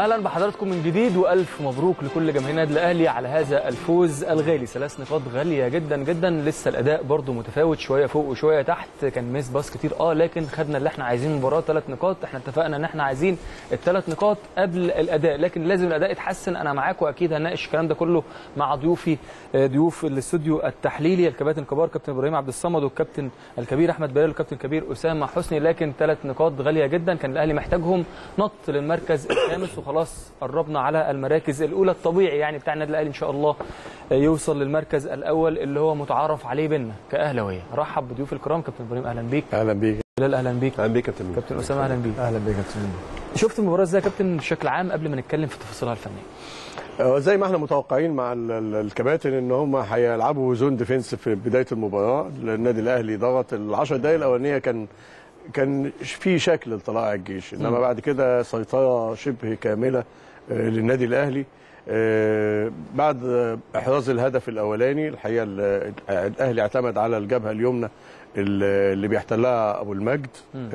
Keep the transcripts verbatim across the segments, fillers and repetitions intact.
اهلا بحضراتكم من جديد والف مبروك لكل جماهير النادي الاهلي على هذا الفوز الغالي. ثلاث نقاط غاليه جدا جدا. لسه الاداء برده متفاوت، شويه فوق وشويه تحت. كان ميس باص كتير اه لكن خدنا اللي احنا عايزينه المباراه ثلاث نقاط. احنا اتفقنا ان احنا عايزين الثلاث نقاط قبل الاداء، لكن لازم الاداء يتحسن. انا معاكم واكيد هنناقش الكلام ده كله مع ضيوفي ضيوف الاستوديو التحليلي الكباتن الكبار كابتن ابراهيم عبد الصمد والكابتن الكبير احمد بلال والكابتن الكبير اسامه حسني. لكن ثلاث نقاط غاليه جدا كان الاهلي محتاجهم. نط للمركز الخامس وخلاص قربنا على المراكز الاولى. الطبيعي يعني بتاع النادي الاهلي ان شاء الله يوصل للمركز الاول اللي هو متعارف عليه بينا كاهلاويه. رحب بضيوف الكرام. كابتن ابراهيم اهلا بيك. اهلا بيك. بلال اهلا بيك. اهلا بيك كابتن. كابتن اسامه اهلا بيك. اهلا بيك كابتن. شفت المباراه ازاي يا كابتن بشكل عام قبل ما نتكلم في تفاصيلها الفنيه؟ زي ما احنا متوقعين مع الكباتن ان هم هيلعبوا زون ديفنس في بدايه المباراه. النادي الاهلي ضغط العشر دقائق الاولانيه، كان كان في شكل لطلائع الجيش، انما بعد كده سيطره شبه كامله للنادي الاهلي. بعد احراز الهدف الاولاني الحقيقه الاهلي اعتمد على الجبهه اليمنى اللي بيحتلها ابو المجد.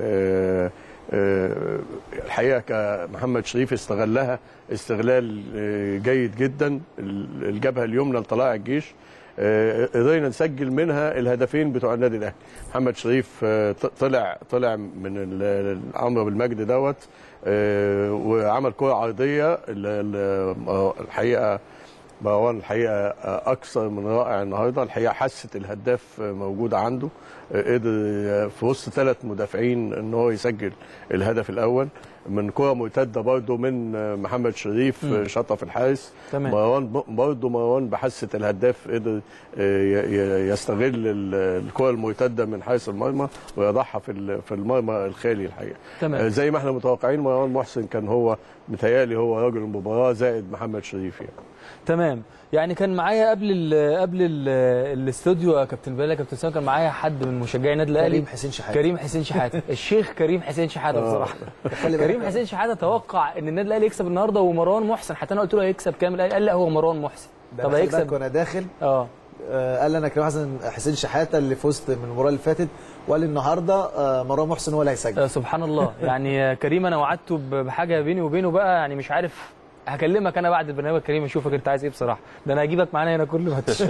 الحقيقه كمحمد شريف استغلها استغلال جيد جدا الجبهه اليمنى لطلائع الجيش. قدرنا نسجل منها الهدفين بتوع النادي الاهلي. محمد شريف طلع طلع من عمرو بالمجد دوت وعمل كره عرضيه. الحقيقه مروان الحقيقه اكثر من رائع النهارده. الحقيقه حست الهداف موجوده عنده، قدر في وسط ثلاث مدافعين ان هو يسجل الهدف الاول من كره مرتده برضه من محمد شريف شاطه في الحارس. تمام. مروان برضه مروان بحثه الهداف قدر يستغل الكره المرتده من حارس المرمى ويضعها في في المرمى الخالي الحقيقه. تمام. زي ما احنا متوقعين مروان محسن كان هو متهيألي هو راجل المباراه زائد محمد شريف يعني. تمام. يعني كان معايا قبل ال قبل ال الاستوديو يا كابتن بلال كابتن سام كان معايا حد من مشجعي النادي الاهلي كريم حسين شحاته. كريم حسين شحاته الشيخ كريم حسين شحاته بصراحه. كريم حسين شحاته توقع ان النادي الاهلي يكسب النهارده ومروان محسن. حتى انا قلت له هيكسب كام؟ قال لا هو مروان محسن. طب هيكسب. وانا داخل اه قال لي انا كريم حسين حسين شحاته اللي فزت من المباراه اللي فاتت، وقال لي النهارده مروان محسن هو اللي هيسجل. آه سبحان الله. يعني كريم انا وعدته بحاجه بيني وبينه بقى، يعني مش عارف هكلمك انا بعد البرنامج كريم اشوفك انت عايز ايه بصراحه. ده انا هجيبك معانا هنا كل ماتش.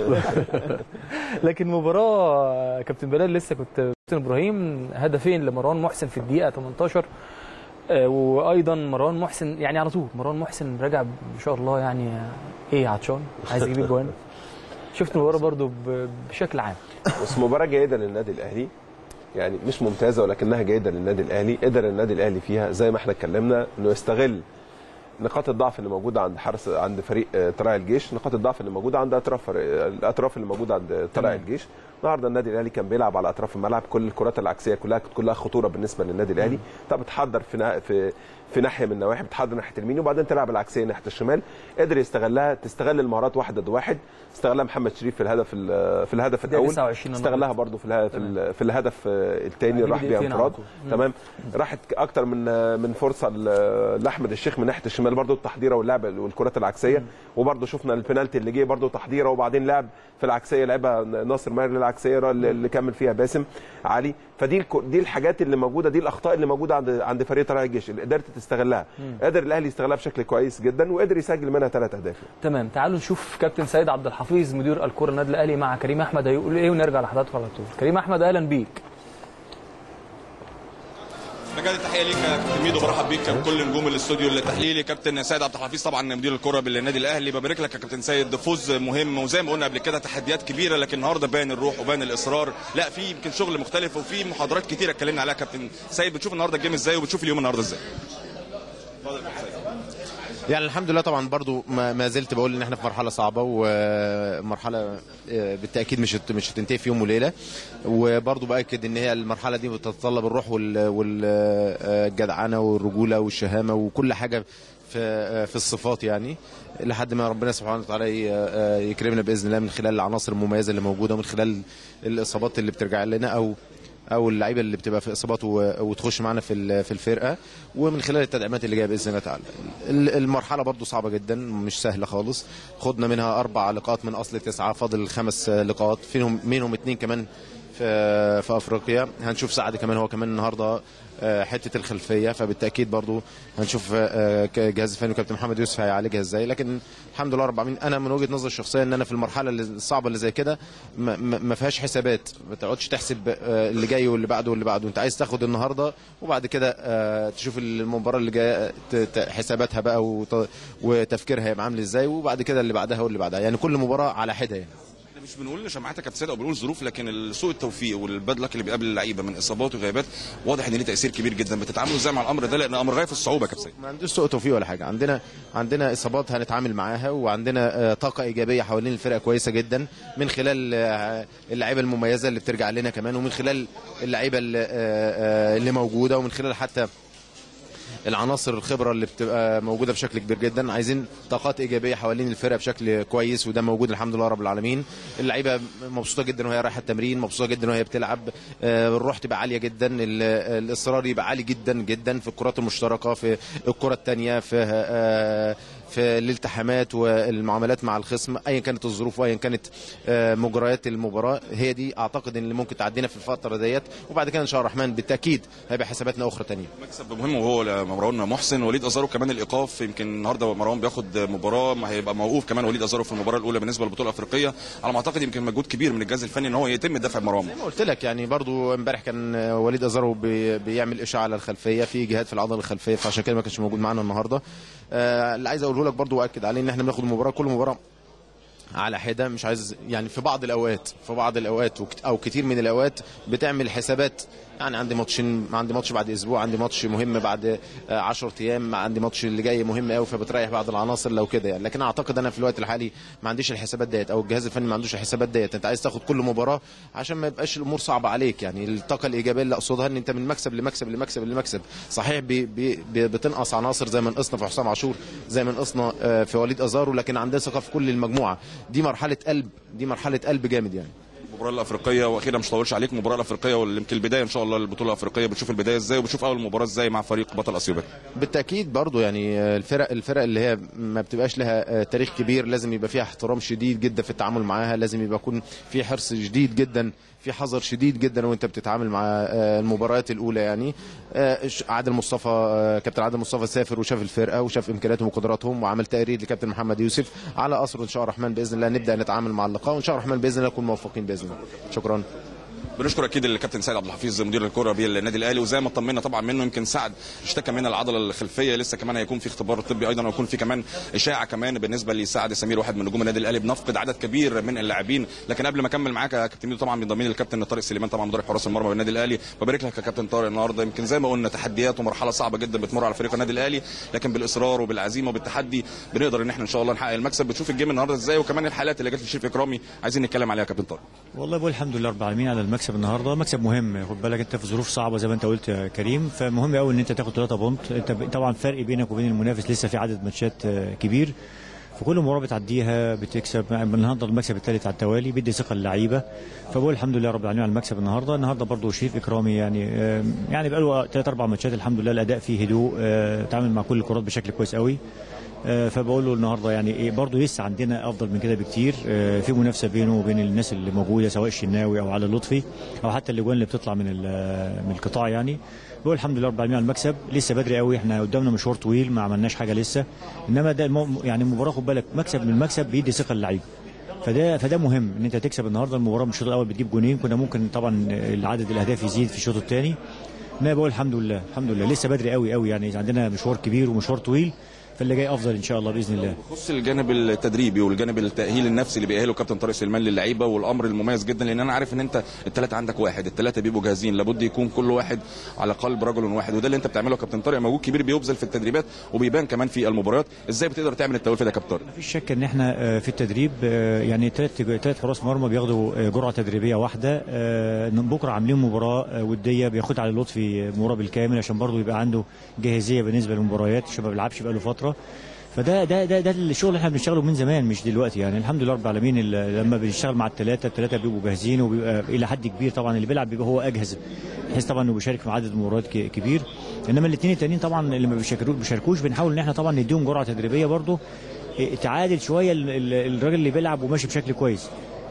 لكن مباراه كابتن بلال لسه كنت كابتن ابراهيم هدفين لمروان محسن في الدقيقه ثمانية عشر، وايضا مروان محسن يعني على طول مروان محسن راجع ما شاء الله يعني ايه عطشان عايز يجيب اجوان. شفت المباراه برده بشكل عام بس مباراه جيده للنادي الاهلي، يعني مش ممتازه ولكنها جيده للنادي الاهلي. قدر النادي الاهلي فيها زي ما احنا اتكلمنا انه يستغل نقاط الضعف اللي موجوده عند حرس عند فريق طلائع الجيش، نقاط الضعف اللي موجوده عند اطراف الاطراف اللي موجوده عند طلائع الجيش. النهارده النادي الاهلي كان بيلعب على اطراف الملعب، كل الكرات العكسيه كلها كانت كلها خطوره بالنسبه للنادي الاهلي. طب بتحضر في في في ناحيه من النواحي، بتحضر ناحيه اليمين وبعدين تلعب العكسيه ناحيه الشمال. قدر يستغلها، تستغل المهارات واحد ضد واحد. استغلها محمد شريف في الهدف في الهدف الاول، استغلها برده في في الهدف الثاني راح بيها انفراد. تمام. راحت اكتر من من فرصه لاحمد الشيخ من ناحيه الشمال برده التحضيره واللعب والكرات العكسيه. وبرده شفنا البنالتي اللي جه برده تحضيره وبعدين لعب في العكسيه لعبها ناصر ماهر للعكسيه اللي كمل فيها باسم علي. فدي دي الحاجات اللي موجوده، دي الاخطاء اللي موجوده عند عند فريق طلائع الجيش اللي قدرت تستغلها. قدر الاهلي يستغلها بشكل كويس جدا وقدر يسجل منها ثلاث اهداف. تمام. تعالوا نشوف كابتن سيد عبد الحفيظ مدير الكره النادي الاهلي مع كريم احمد هيقول ايه ونرجع لحضراتكم على طول. كريم احمد اهلا بيك. بجد تحيه ليك يا كابتن ميدو، برحب بيك بكل نجوم الاستوديو التحليلي. كابتن سيد عبد الحفيظ طبعا مدير الكره بالنادي الاهلي، ببارك لك يا كابتن سيد. فوز مهم وزي ما قلنا قبل كده تحديات كبيره، لكن النهارده باين الروح وباين الاصرار. لا في يمكن شغل مختلف وفي محاضرات كتيره اتكلمنا عليها. كابتن سيد بتشوف النهارده الجيم ازاي وبتشوف اليوم النهارده ازاي؟ يعني الحمد لله طبعا برضو ما زلت بقول ان احنا في مرحله صعبه ومرحله بالتاكيد مش مش هتنتهي في يوم وليله، وبرضو باكد ان هي المرحله دي بتتطلب الروح والجدعنه والرجوله والشهامه وكل حاجه في في الصفات، يعني لحد ما ربنا سبحانه وتعالى يكرمنا باذن الله من خلال العناصر المميزه اللي موجوده ومن خلال الاصابات اللي بترجع لنا او او اللعيبه اللي بتبقى في اصابات وتخش معنا في في الفرقه، ومن خلال التدعيمات اللي جايه باذن الله تعالى. المرحله برضو صعبه جدا مش سهله خالص، خدنا منها اربع لقاءات من اصل تسعه، فاضل خمس لقاءات فيهم منهم اثنين كمان في في افريقيا. هنشوف سعد كمان هو كمان النهارده حته الخلفيه، فبالتاكيد برضو هنشوف جهاز الفني وكابتن محمد يوسف هيعالجها ازاي. لكن الحمد لله رب العالمين انا من وجهه نظري الشخصيه ان انا في المرحله الصعبه اللي زي كده ما فيهاش حسابات، ما تقعدش تحسب اللي جاي واللي بعده واللي بعده، انت عايز تاخد النهارده وبعد كده تشوف المباراه اللي جايه حساباتها بقى وتفكيرها هيبقى عامل ازاي، وبعد كده اللي بعدها واللي بعدها، يعني كل مباراه على حده. يعني مش بنقول شماعتك كابتن سيد او بنقول ظروف، لكن سوء التوفيق والباد لك اللي بيقابل اللعيبه من اصابات وغيابات واضح ان ليه تاثير كبير جدا. بتتعاملوا ازاي مع الامر ده لان امر غايه في الصعوبه يا كابتن سيد؟ ما عندوش سوء توفيق ولا حاجه، عندنا عندنا اصابات هنتعامل معاها، وعندنا طاقه ايجابيه حوالين الفرقه كويسه جدا من خلال اللعيبه المميزه اللي بترجع لنا كمان، ومن خلال اللعيبه اللي موجوده، ومن خلال حتى العناصر الخبره اللي بتبقى موجوده بشكل كبير جدا. عايزين طاقات ايجابيه حوالين الفرقه بشكل كويس، وده موجود الحمد لله رب العالمين. اللعيبه مبسوطه جدا وهي رايحه التمرين، مبسوطه جدا وهي بتلعب، الروح تبقى عاليه جدا، الاصرار يبقى عالي جدا جدا في الكرات المشتركه، في الكره الثانيه، في في الالتحامات والمعاملات مع الخصم، ايا كانت الظروف وايا كانت مجريات المباراه. هي دي اعتقد ان اللي ممكن تعدينا في الفتره ديت، وبعد كده ان شاء الله الرحمن بالتاكيد هيبقى حساباتنا اخرى ثانيه. مكسب مهم وهو مروان محسن. وليد ازارو كمان الايقاف، يمكن النهارده مروان بياخد مباراه، ما هيبقى موقوف كمان وليد ازارو في المباراه الاولى بالنسبه للبطوله الافريقيه. على ما اعتقد يمكن مجهود كبير من الجهاز الفني ان هو يتم الدفع بمروان. زي ما قلت لك يعني برضو امبارح كان وليد ازارو بي بيعمل اشعه على الخلفيه، في جهاد في العضله الخلفيه، فعشان كده ما كانش موجود معانا النهارده. آه اللي عايز اقوله لك برضو واكد عليه ان احنا بناخد المباراه كل مباراه على حده، مش عايز يعني في بعض الاوقات في بعض الاوقات او كتير من الاوقات بتعمل حسابات. يعني عندي ماتشين، عندي ماتش بعد اسبوع، عندي ماتش مهم بعد عشرة ايام، عندي ماتش اللي جاي مهم قوي، فبتريح بعض العناصر لو كده يعني. لكن اعتقد انا في الوقت الحالي ما عنديش الحسابات ديت، او الجهاز الفني ما عندوش الحسابات ديت. انت عايز تاخد كل مباراه عشان ما يبقاش الامور صعبه عليك. يعني الطاقه الايجابيه اللي اقصدها ان انت من مكسب لمكسب لمكسب لمكسب. صحيح بي بي بتنقص عناصر زي ما نقصنا في حسام عاشور، زي ما نقصنا في وليد ازارو، لكن عندنا ثقه في كل المجموعه. دي مرحله قلب، دي مرحله قلب جامد يعني. المباراه الافريقيه، واخيرا مش طولش عليك، المباراه الافريقيه ويمكن البدايه ان شاء الله للبطوله الافريقيه، بتشوف البدايه ازاي وبتشوف اول مباراه ازاي مع فريق بطل اثيوبيا؟ بالتاكيد برضو يعني الفرق الفرق اللي هي ما بتبقاش لها تاريخ كبير لازم يبقى فيها احترام شديد جدا في التعامل معاها، لازم يبقى يكون في حرص شديد جدا، في حذر شديد جدا وانت بتتعامل مع المباريات الاولى. يعني عادل مصطفى، كابتن عادل مصطفى سافر وشاف الفرقه وشاف امكانياتهم وقدراتهم وعمل تقرير لكابتن محمد يوسف على اثره. ان شاء الله الرحمن باذن الله نبدا نتعامل مع اللقاء، وان شاء الله الرحمن باذن الله نكون موفقين باذن الله. شكرا. بنشكر اكيد الكابتن سيد عبد الحفيظ مدير الكره بالنادي الاهلي، وزي ما طمنا طبعا منه يمكن سعد اشتكى من العضله الخلفيه، لسه كمان هيكون في اختبار طبي ايضا، ويكون في كمان اشاعه كمان بالنسبه لسعد سمير واحد من نجوم النادي الاهلي. بنفقد عدد كبير من اللاعبين. لكن قبل ما اكمل معاك يا كابتن ميدو، طبعا بينضم لي الكابتن طارق سليمان طبعا مدرب حراس المرمى بالنادي الاهلي. ببارك لك يا كابتن طارق النهارده، يمكن زي ما قلنا تحديات ومرحله صعبه جدا بتمر على فريق النادي الاهلي، لكن بالاصرار وبالعزيمه وبالتحدي بنقدر ان احنا ان شاء الله نحقق المكسب. بتشوف الجيم النهارده ازاي، وكمان الحالات اللي جت لشريف اكرامي عايزين نتكلم عليها يا كابتن طارق؟ والله بقول الحمد لله رب العالمين على المكسب النهارده، مكسب مهم. خد بالك انت في ظروف صعبه زي ما انت قلت يا كريم، فمهم قوي ان انت تاخد ثلاثة بونت. انت طبعا فرق بينك وبين المنافس لسه في عدد ماتشات كبير، في كل مباراه بتعديها بتكسب. النهارده المكسب الثالث على التوالي بيدي ثقه للعيبه، فبقول الحمد لله رب العالمين على المكسب النهارده. النهارده برضه شريف اكرامي يعني يعني بقى له ثلاث اربع ماتشات الحمد لله الاداء فيه هدوء، تعامل مع كل الكرات بشكل كويس قوي. فبقول له النهارده يعني ايه برضه لسه عندنا افضل من كده بكتير، في منافسه بينه وبين الناس اللي موجوده سواء الشناوي او علي لطفي او حتى الاجوان اللي بتطلع من من القطاع. يعني بقول الحمد لله رب العالمين على المكسب. لسه بدري قوي، احنا قدامنا مشوار طويل ما عملناش حاجه لسه، انما ده يعني المباراه خد بالك مكسب من المكسب بيدي ثقه للعيبه، فده فده مهم ان انت تكسب النهارده. المباراه من الشوط الاول بتجيب جونين، كنا ممكن طبعا عدد الاهداف يزيد في الشوط الثاني، انما بقول الحمد لله الحمد لله لسه بدري قوي قوي، يعني عندنا مشوار كبير ومشوار طويل، فاللي جاي افضل ان شاء الله باذن الله. بخصوص الجانب التدريبي والجانب التاهيل النفسي اللي بيأهله كابتن طارق سليمان للعيبه، والامر المميز جدا لان انا عارف ان انت الثلاثه عندك واحد، الثلاثه بيبقوا جاهزين، لابد يكون كل واحد على قلب رجل واحد، وده اللي انت بتعمله يا كابتن طارق. مجهود كبير بيبذل في التدريبات وبيبان كمان في المباريات. ازاي بتقدر تعمل التوفيق ده يا كابتن طارق؟ مفيش شك ان احنا في التدريب يعني ثلاث ثلاث حراس مرمى بياخدوا جرعه تدريبيه واحده. بكره عاملين مباراه وديه بياخد على لطفي مباراه بالكامل عشان برضه يبقى عنده جاهزيه بالنسبه للمباريات، عشان ما بيلعبش بقاله فتره. فده ده ده ده الشغل اللي احنا بنشتغله من زمان مش دلوقتي، يعني الحمد لله رب العالمين. لما بنشتغل مع الثلاثه الثلاثه بيبقوا جاهزين، وبيبقى الى حد كبير طبعا اللي بيلعب بيبقى هو اجهز، بحيث طبعا انه بيشارك في عدد مباريات كبير. انما الاثنين التانيين طبعا اللي ما بيشاركوش بنحاول ان احنا طبعا نديهم جرعه تدريبيه برضه تعادل شويه الراجل اللي بيلعب وماشي بشكل كويس.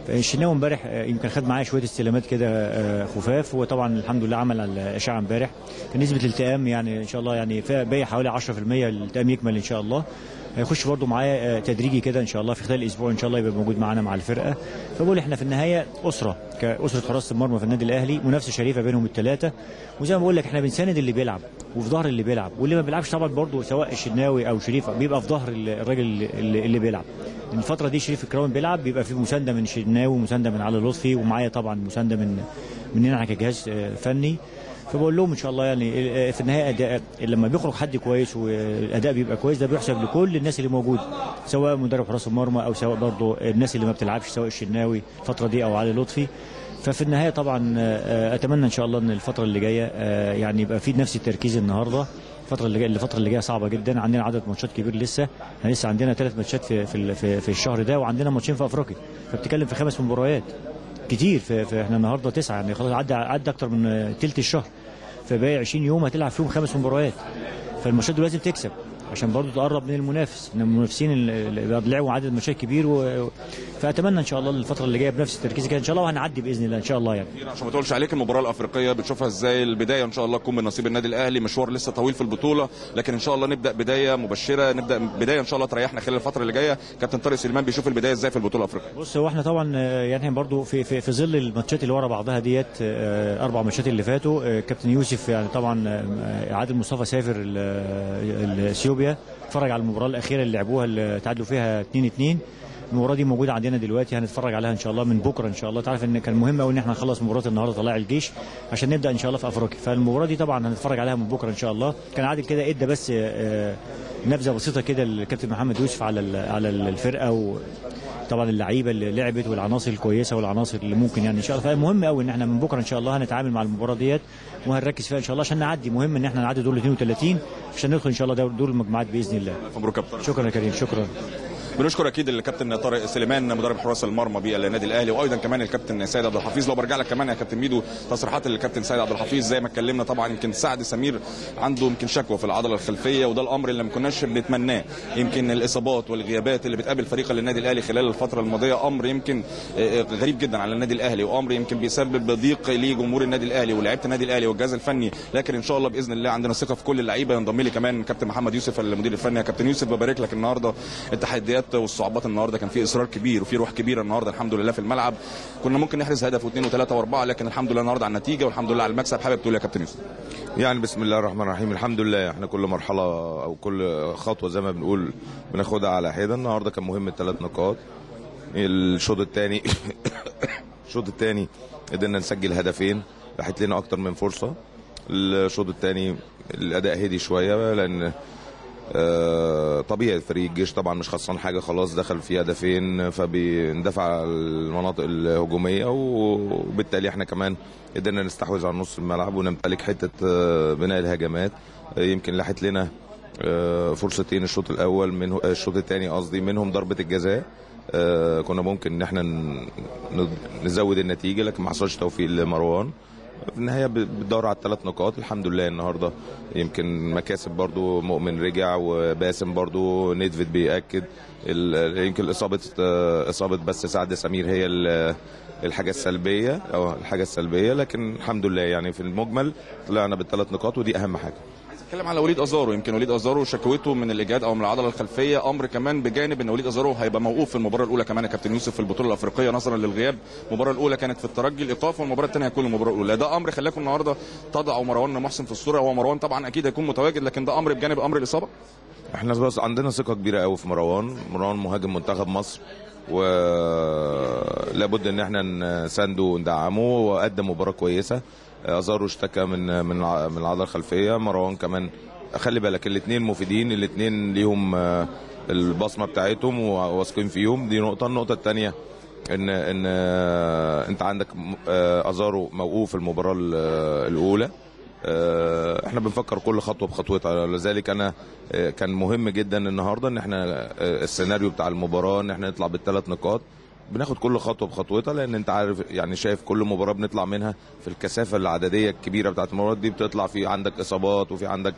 الشناوي امبارح يمكن خد معايا شويه استلامات كده خفاف، وطبعا الحمد لله عمل على الاشعه امبارح، كان نسبه الالتئام يعني ان شاء الله يعني باقي حوالي عشرة في المية الالتئام يكمل ان شاء الله. هيخش برده معايا تدريجي كده ان شاء الله في خلال الاسبوع ان شاء الله يبقى موجود معانا مع الفرقه. فبقول احنا في النهايه اسره كاسره حراسه المرمى في النادي الاهلي، منافسه شريفه بينهم الثلاثه، وزي ما بقول لك احنا بنساند اللي بيلعب وفي ظهر اللي بيلعب، واللي ما بيلعبش طبعا برده سواء الشناوي او شريف بيبقى في ظهر الراجل اللي, اللي بيلعب. الفتره دي شريف الكراوي بيلعب بيبقى في مسانده من شناوي ومسانده من علي لطفي، ومعايا طبعا مسانده من مننا احنا كجهاز فني. فبقول لهم ان شاء الله يعني في النهايه أداء لما بيخرج حد كويس والاداء بيبقى كويس ده بيحسب لكل الناس اللي موجوده، سواء مدرب حراس المرمى او سواء برضه الناس اللي ما بتلعبش سواء الشناوي الفتره دي او علي لطفي. ففي النهايه طبعا اتمنى ان شاء الله ان الفتره اللي جايه يعني يبقى في نفس التركيز النهارده. الفتره اللي جايه الفتره اللي جايه صعبه جدا، عندنا عدد ماتشات كبير لسه، احنا لسه عندنا ثلاث ماتشات في في في, في الشهر ده، وعندنا ماتشين في افريقيا، فبتتكلم في خمس مباريات كتير. فاحنا النهارده تسعه يعني خلاص عدى عدى اكتر من ثلث الشهر، فباقي عشرين يوم هتلعب فيهم خمس مباريات، فالماتشات دول لازم تكسب عشان برضو تقرب من المنافس، ان المنافسين اللي لعبوا عدد ماتشات كبير و... فاتمنى ان شاء الله الفتره اللي جايه بنفس التركيز كده ان شاء الله، وهنعدي باذن الله ان شاء الله. يعني عشان ما تقولش عليك المباراه الافريقيه بتشوفها ازاي؟ البدايه ان شاء الله تكون من نصيب النادي الاهلي، مشوار لسه طويل في البطوله، لكن ان شاء الله نبدا بدايه مبشره، نبدا بدايه ان شاء الله تريحنا خلال الفتره اللي جايه. كابتن طارق سليمان بيشوف البدايه ازاي في البطوله الافريقيه؟ بص هو احنا طبعا يعني برضو في في, في ظل الماتشات اللي ورا بعضها ديت اربع ماتشات اللي فاتوا، كابتن يوسف يعني طبعا عادل مصطفى سافر اثيوبيا، اتفرج على المباراه الاخيره اللي لعبوها اللي تعادلوا فيها اتنين اتنين. المباراه دي موجوده عندنا دلوقتي، هنتفرج عليها ان شاء الله من بكره ان شاء الله. تعرف ان كان مهم قوي ان احنا نخلص مباراه النهارده طلائع الجيش عشان نبدا ان شاء الله في افريقيا، فالمباراه دي طبعا هنتفرج عليها من بكره ان شاء الله. كان عادل كده ادى بس نبذه بسيطه كده للكابتن محمد يوسف على على الفرقه، وطبعا اللعيبه اللي لعبت والعناصر الكويسه والعناصر اللي ممكن يعني ان شاء الله. فمهم قوي ان احنا من بكره ان شاء الله هنتعامل مع المباراه ديت وهنركز فيها ان شاء الله عشان نعدي. مهم ان احنا نعدي دور اثنين وثلاثين عشان ندخل ان شاء الله دور المجموعات باذن الله. مبروك كابتن. شكرا يا كريم. شكرا. بنشكر اكيد الكابتن طارق سليمان مدرب حراس المرمى بالنادي الاهلي، وايضا كمان الكابتن سيد عبد الحفيظ. لو برجع لك كمان يا كابتن ميدو تصريحات الكابتن سيد عبد الحفيظ زي ما اتكلمنا، طبعا يمكن سعد سمير عنده يمكن شكوى في العضله الخلفيه، وده الامر اللي ما كناش بنتمناه. يمكن الاصابات والغيابات اللي بتقابل فريق النادي الاهلي خلال الفتره الماضيه امر يمكن غريب جدا على النادي الاهلي، وامر يمكن بيسبب ضيق لجمهور النادي الاهلي ولاعيبه النادي الاهلي والجهاز الفني، لكن ان شاء الله باذن الله عندنا ثقه في كل اللعيبه. ينضم لي كمان كابتن محمد يوسف المدير الفني. يا كابتن يوسف ببارك لك النهارده، التحديات والصعوبات النهارده كان في اصرار كبير وفي روح كبيره النهارده الحمد لله في الملعب. كنا ممكن نحرز هدف واثنين وثلاثه واربعه، لكن الحمد لله النهارده على النتيجه والحمد لله على المكسب. حابب تقول يا كابتن يوسف؟ يعني بسم الله الرحمن الرحيم، الحمد لله احنا كل مرحله او كل خطوه زي ما بنقول بناخدها على حده. النهارده كان مهم الثلاث نقاط. الشوط الثاني الشوط الثاني قدرنا نسجل هدفين، راحت لنا اكتر من فرصه. الشوط الثاني الاداء هدي شويه لان آه طبيعي فريق الجيش طبعا مش خسران حاجه، خلاص دخل في هدفين فبيندفع المناطق الهجوميه، وبالتالي احنا كمان قدرنا نستحوذ على نص الملعب ونمتلك حته آه بناء الهجمات. آه يمكن لاحت لنا آه فرصتين الشوط الاول من الشوط الثاني قصدي، منهم ضربه الجزاء. آه كنا ممكن ان احنا نزود النتيجه لكن ما حصلش توفيق لمروان. في النهايه بتدور على الثلاث نقاط. الحمد لله النهارده يمكن مكاسب برضو، مؤمن رجع وباسم برضو، نيدفيد بيأكد. يمكن اصابه اصابه بس سعد سمير هي الحاجه السلبيه او الحاجه السلبيه، لكن الحمد لله يعني في المجمل طلعنا بالثلاث نقاط ودي اهم حاجه. اتكلم على وليد ازارو. يمكن وليد ازارو شكوته من الاجهاد او من العضله الخلفيه، امر كمان بجانب ان وليد ازارو هيبقى موقوف في المباراه الاولى كمان يا كابتن يوسف في البطوله الافريقيه نظرا للغياب. المباراه الاولى كانت في الترجي الايقاف، والمباراه الثانيه هتكون المباراه الاولى. ده امر خلاكم النهارده تضعوا مروان محسن في الصوره. هو مروان طبعا اكيد هيكون متواجد، لكن ده امر بجانب امر الاصابه. احنا بس عندنا ثقه كبيره قوي في مروان. مروان مهاجم منتخب مصر ولابد ان احنا نسانده وندعمه، وقدم مباراه كويسه. ازارو اشتكى من من من العضله الخلفيه، مروان كمان خلي بالك الاثنين مفيدين، الاثنين ليهم البصمه بتاعتهم وواثقين فيهم. دي نقطه. النقطه الثانيه ان ان انت عندك ازارو موقوف المباراه الاولى. احنا بنفكر كل خطوه بخطوتها، لذلك انا كان مهم جدا النهارده ان احنا السيناريو بتاع المباراه ان احنا نطلع بالثلاث نقاط. بناخد كل خطوه بخطوتها لان انت عارف يعني شايف كل مباراه بنطلع منها في الكثافه العدديه الكبيره بتاعت المباريات دي بتطلع في عندك اصابات وفي عندك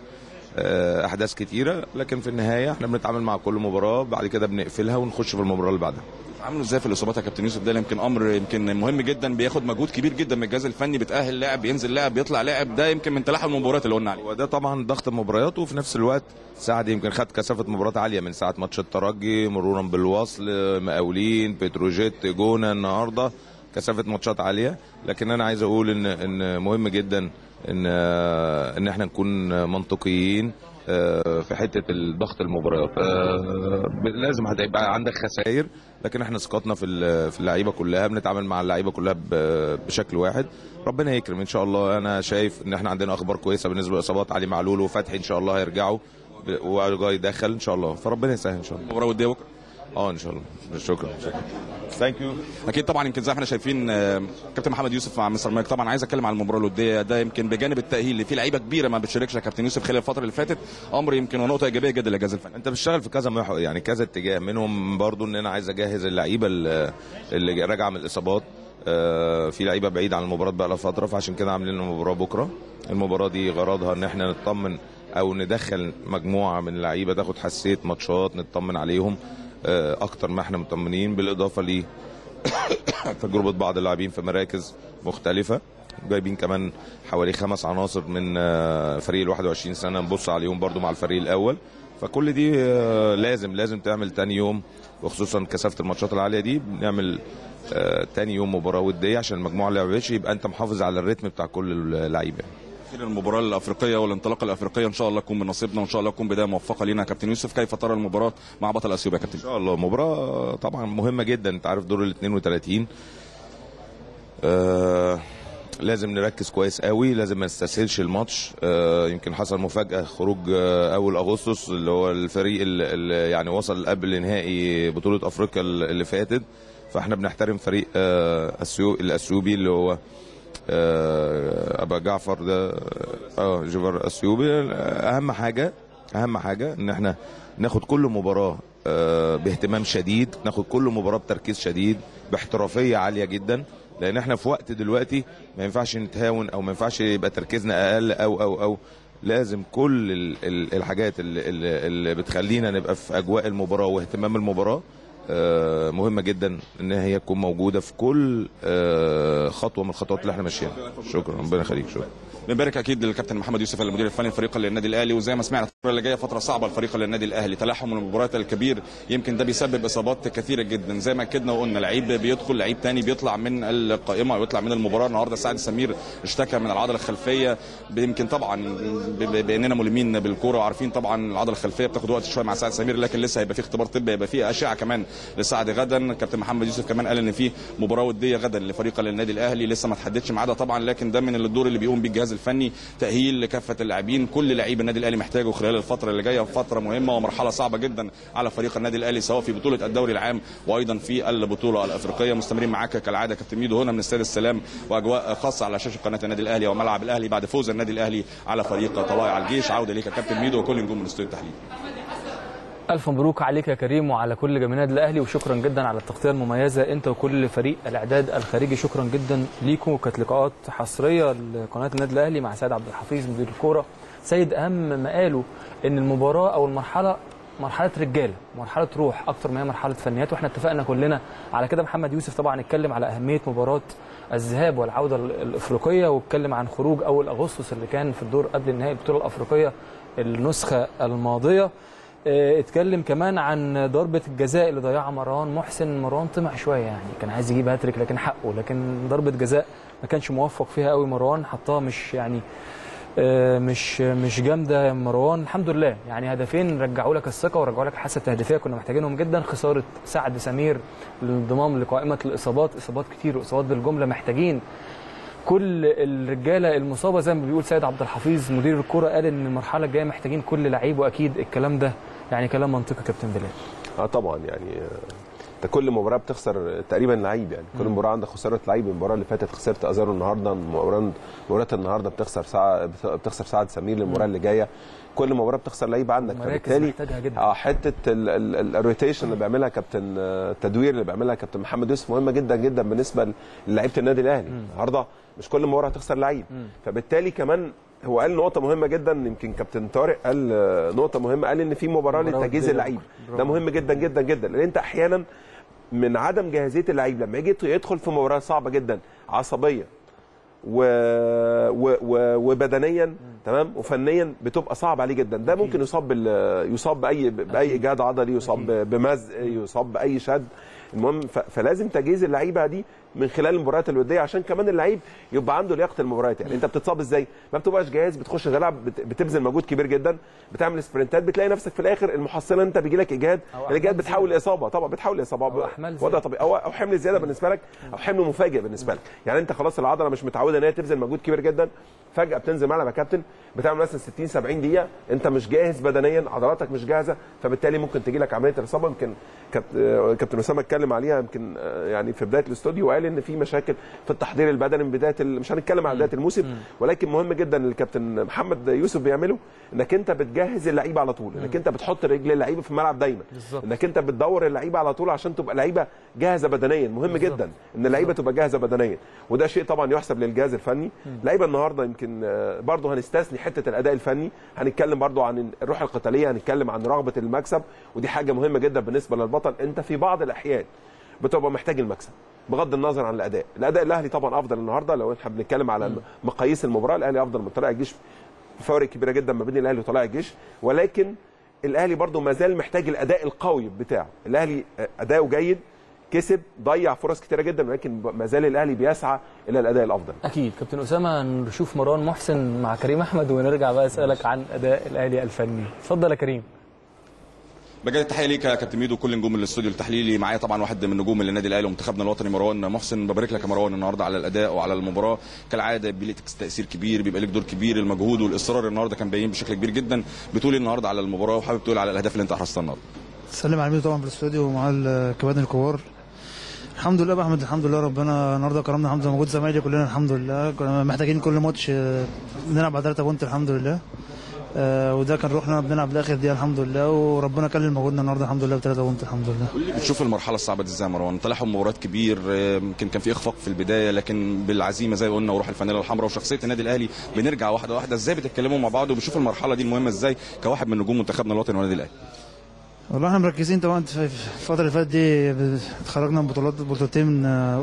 احداث كتيره، لكن في النهايه احنا بنتعامل مع كل مباراه بعد كده بنقفلها ونخش في المباراه اللي بعدها. عامله ازاي في الاصابات يا كابتن يوسف؟ ده يمكن امر يمكن مهم جدا، بياخد مجهود كبير جدا من الجهاز الفني، بتاهل لاعب بينزل لاعب بيطلع لاعب، ده يمكن من تلاحم المباريات اللي قلنا عليه. وده طبعا ضغط المباريات، وفي نفس الوقت سعد يمكن خد كثافه مباريات عاليه من ساعه ماتش الترجي مرورا بالوصل، مقاولين، بتروجيت، جونه، النهارده كثافه ماتشات عاليه. لكن انا عايز اقول ان ان مهم جدا ان ان احنا نكون منطقيين في حته الضغط المباريات. لازم هتبقى عندك خسائر، لكن احنا ثقتنا في في اللعيبه كلها، بنتعامل مع اللعيبه كلها بشكل واحد. ربنا يكرم ان شاء الله. انا شايف ان احنا عندنا اخبار كويسه بالنسبه للاصابات، علي معلول وفتحي ان شاء الله هيرجعوا وجاي يدخل ان شاء الله، فربنا يسهل ان شاء الله. المباراه وديه بكره اه ان شاء الله. شكرا شكرا ثانك يو. اكيد طبعا يمكن زي ما احنا شايفين كابتن محمد يوسف مع مستر مايك. طبعا عايز اتكلم عن المباراه الوديه، ده يمكن بجانب التاهيل اللي فيه لعيبه كبيره ما بتشاركش يا كابتن يوسف خلال الفتره اللي فاتت، امر يمكن ونقطه ايجابيه جدا للجهاز الفني. انت بتشتغل في كذا محور، يعني كذا اتجاه، منهم برضو ان انا عايز اجهز اللعيبه اللي راجعه من الاصابات. في لعيبه بعيده عن المباراه بقى لها فتره، فعشان كده عاملين المباراه بكره. المباراه دي غرضها ان احنا نطمن او ندخل مجموعه من اللعيبه تاخد حساسيه ماتشات، نطمن عليهم اكتر ما احنا مطمنين، بالاضافه ل تجربه بعض اللاعبين في مراكز مختلفه. جايبين كمان حوالي خمس عناصر من فريق ال واحد وعشرين سنه نبص عليهم برضو مع الفريق الاول. فكل دي لازم لازم تعمل تاني يوم، وخصوصا كثافه الماتشات العاليه دي بنعمل تاني يوم مباراه وديه عشان المجموعه اللي ما لعبتش يبقى انت محافظ على الريتم بتاع كل اللعيبه. المباراه الافريقيه والانطلاقه الافريقيه ان شاء الله تكون من نصيبنا، وان شاء الله تكون بدايه موفقه لينا يا كابتن يوسف. كيف ترى المباراه مع بطل اثيوبيا يا كابتن؟ ان شاء الله مباراه طبعا مهمه جدا. انت عارف دور ال اثنين وثلاثين آه لازم نركز كويس قوي، لازم ما نستسهلش الماتش. آه يمكن حصل مفاجاه خروج آه اول اغسطس اللي هو الفريق اللي يعني وصل قبل نهائي بطوله افريقيا اللي فاتت، فاحنا بنحترم فريق آه الاثيوبي اللي هو آه ابا جعفر ده اه جيفر اثيوبي. اهم حاجه اهم حاجه ان احنا ناخد كل مباراه آه باهتمام شديد، ناخد كل مباراه بتركيز شديد باحترافيه عاليه جدا، لان احنا في وقت دلوقتي ما ينفعش نتهاون او ما ينفعش يبقى تركيزنا اقل او او او لازم كل الحاجات اللي, اللي بتخلينا نبقى في اجواء المباراه واهتمام المباراه مهمه جدا ان هي تكون موجوده في كل خطوه من الخطوات اللي احنا ماشيينها. شكرا ربنا يخليك. شكرا. بنبارك اكيد للكابتن محمد يوسف المدير الفني لفريق النادي الاهلي، وزي ما سمعنا الفتره اللي جايه فتره صعبه لفريق النادي الاهلي، تلاحم المباريات الكبير يمكن ده بيسبب اصابات كثيره جدا. زي ما اكدنا وقلنا لعيب بيدخل لعيب ثاني بيطلع من القائمه او يطلع من المباراه. النهارده سعد سمير اشتكى من العضله الخلفيه، يمكن طبعا باننا ملمين بالكوره وعارفين طبعا العضله الخلفيه بتاخد وقت شويه مع سعد سمير، لكن لسه هيبقى في اختبار طبي، هيبقى في اشعه كمان لسعد غدا. كابتن محمد يوسف كمان قال ان في مباراه وديه غدا لفريق النادي الاهلي، لسه ما تحددش ميعادها طبعا، لكن ده من الدور اللي بيقوم بيه الجهاز الفني، تأهيل لكافة اللاعبين. كل لعيب النادي الاهلي محتاجه خلال الفتره اللي جايه، فتره مهمه ومرحله صعبه جدا على فريق النادي الاهلي سواء في بطوله الدوري العام وايضا في البطوله الافريقيه. مستمرين معاك كالعاده كابتن ميدو هنا من استاد السلام، واجواء خاصه على شاشه قناه النادي الاهلي وملعب الاهلي بعد فوز النادي الاهلي على فريق طلائع الجيش. عوده ليك يا كابتن ميدو وكل نجوم من استوديو التحليل. ألف مبروك عليك يا كريم وعلى كل جماهير النادي الأهلي، وشكرا جدا على التغطية المميزة أنت وكل فريق الإعداد الخارجي. شكرا جدا ليكم. كانت لقاءات حصرية لقناة النادي الأهلي مع سيد عبد الحفيظ مدير الكورة. سيد أهم ما قالوا إن المباراة أو المرحلة مرحلة رجالة، مرحلة روح أكتر ما هي مرحلة فنيات، وإحنا اتفقنا كلنا على كده. محمد يوسف طبعا اتكلم على أهمية مباراة الذهاب والعودة الأفريقية، واتكلم عن خروج أول أغسطس اللي كان في الدور قبل النهائي البطولة الأفريقية النسخة الماضية. اتكلم كمان عن ضربة الجزاء اللي ضيعها مروان محسن. مروان طمع شوية، يعني كان عايز يجيب هاتريك لكن حقه، لكن ضربة جزاء ما كانش موفق فيها قوي مروان، حطها مش يعني مش مش جامده يا مروان. الحمد لله يعني هدفين رجعوا لك الثقه ورجعوا لك الحاسه التهديفيه كنا محتاجينهم جدا. خساره سعد سمير للانضمام لقائمه الاصابات، اصابات كتير واصابات بالجمله، محتاجين كل الرجاله المصابه زي ما بيقول سيد عبد الحفيظ مدير الكره، قال ان المرحله الجايه محتاجين كل لعيب، واكيد الكلام ده يعني كلام منطقي كابتن بلال. اه طبعا يعني انت كل مباراه بتخسر تقريبا لعيب، يعني كل مباراه عندك خساره لعيب. المباراه اللي فاتت خسرت ازارو، النهارده مباراه النهارده بتخسر سعد بتخسر سعد سمير. للمباراه اللي جايه كل مباراه بتخسر لعيب عندك، فبالتالي اه حته الروتيشن اللي بيعملها كابتن التدوير اللي بيعملها كابتن محمد يوسف مهمه جدا جدا بالنسبه للاعيبه النادي الاهلي. النهارده مش كل مباراه هتخسر لعيب، فبالتالي كمان هو قال نقطة مهمة جدا، يمكن كابتن طارق قال نقطة مهمة، قال إن في مباراة لتجهيز اللعيب. ده مهم جدا جدا جدا، لأن أنت أحيانا من عدم جاهزيه اللعيب لما يجي يدخل في مباراه صعبه جدا عصبيه و... و... و... وبدنيا تمام وفنيا بتبقى صعب عليه جدا. ده ممكن يصاب بال... يصاب باي باي اجهاد عضلي، يصاب بمزق، يصاب باي شد. المهم ف... فلازم تجهيز اللعيبه دي من خلال المباريات الوديه عشان كمان اللعيب يبقى عنده لياقه المباريات. يعني انت بتتصاب ازاي؟ ما بتبقاش جاهز، بتخش تلعب بت... بتبذل مجهود كبير جدا، بتعمل سبرنتات، بتلاقي نفسك في الاخر المحصله انت بيجي لك اجهاد، الاجهاد بتحول لاصابه. طبعا بتحول لاصابه، وضع طبيعي او او حمل زياده بالنسبه لك او حمل مفاجئ بالنسبه لك. يعني انت خلاص العضله مش متعوده ان هي تبذل مجهود كبير جدا، فجاه بتنزل ملعب يا كابتن بتعمل مثلا ستين سبعين دقيقه انت مش جاهز بدنيا، عضلاتك مش جاهزه، فبالتالي ممكن تجي لك عمليه الاصابه. يمكن كابتن اسامه اتكلم عليها يمكن يعني في بدايه الاستوديو وقال ان في مشاكل في التحضير البدني من بدايه مش هنتكلم عن بدايه الموسم، ولكن مهم جدا اللي الكابتن محمد يوسف بيعمله انك انت بتجهز اللعيبه على طول، انك انت بتحط رجل اللعيبه في الملعب دايما، انك انت بتدور اللعيبه على طول عشان تبقى لعيبه جاهزه بدنيا. مهم بالزبط. جدا ان اللعيبه تبقى جاهزه بدنيا، وده شيء طبعا يحسب للجهاز الفني. اللعيبه النهارده يمكن برضه هنستثني حته الاداء الفني، هنتكلم برضه عن الروح القتاليه، هنتكلم عن رغبه المكسب، ودي حاجه مهمه جدا بالنسبه للبطل. انت في بعض الاحيان بتبقى محتاج المكسب بغض النظر عن الاداء. الاداء الاهلي طبعا افضل النهارده، لو احنا بنتكلم على مقاييس المباراه الاهلي افضل من طلائع الجيش، فوارق كبيره جدا ما بين الاهلي وطلائع الجيش، ولكن الاهلي برضه ما زال محتاج الاداء القوي بتاعه. الاهلي اداؤه جيد، كسب، ضيع فرص كتيره جدا، ولكن ما زال الاهلي بيسعى الى الاداء الافضل. اكيد. كابتن اسامه نشوف مروان محسن مع كريم احمد ونرجع بقى اسالك عن اداء الاهلي الفني. اتفضل يا كريم. بجد التحيه ليك يا كابتن ميدو وكل نجوم الاستوديو التحليلي. معايا طبعا واحد من نجوم النادي الاهلي ومنتخبنا الوطني مروان محسن. ببارك لك يا مروان النهارده على الاداء وعلى المباراه. كالعاده بيبقى لك تاثير كبير، بيبقى لك دور كبير، المجهود والاصرار النهارده كان باين بشكل كبير جدا. بتقول النهارده على المباراه وحابب تقول على الاهداف اللي انت احرزتها النهارده. سلم على ميدو طبعا في الاستوديو ومع الكباتن الكبار. الحمد لله بحمد الحمد لله ربنا النهارده كرمنا الحمد لله، موجود زمايلي كلنا الحمد لله، كنا محتاجين كل ماتش نلعب على ثلاثة بونت الحمد لله. آه وده كان روحنا، بنلعب لاخر دقيقه الحمد لله، وربنا كلل مجهودنا النهارده الحمد لله بثلاثه بونت الحمد لله. قول لي بتشوف المرحله الصعبه دي ازاي يا مروان؟ طلعوا مباريات كبير، يمكن كان في اخفاق في البدايه، لكن بالعزيمه زي ما قلنا وروح الفانيله الحمراء وشخصيه النادي الاهلي بنرجع واحده واحده. ازاي بتتكلموا مع بعض وبتشوف المرحله دي المهمه ازاي كواحد من نجوم منتخبنا الوطني والنادي الاهلي؟ والله احنا مركزين طبعا في الفتره اللي فاتت دي، اتخرجنا من بطولات بطولتين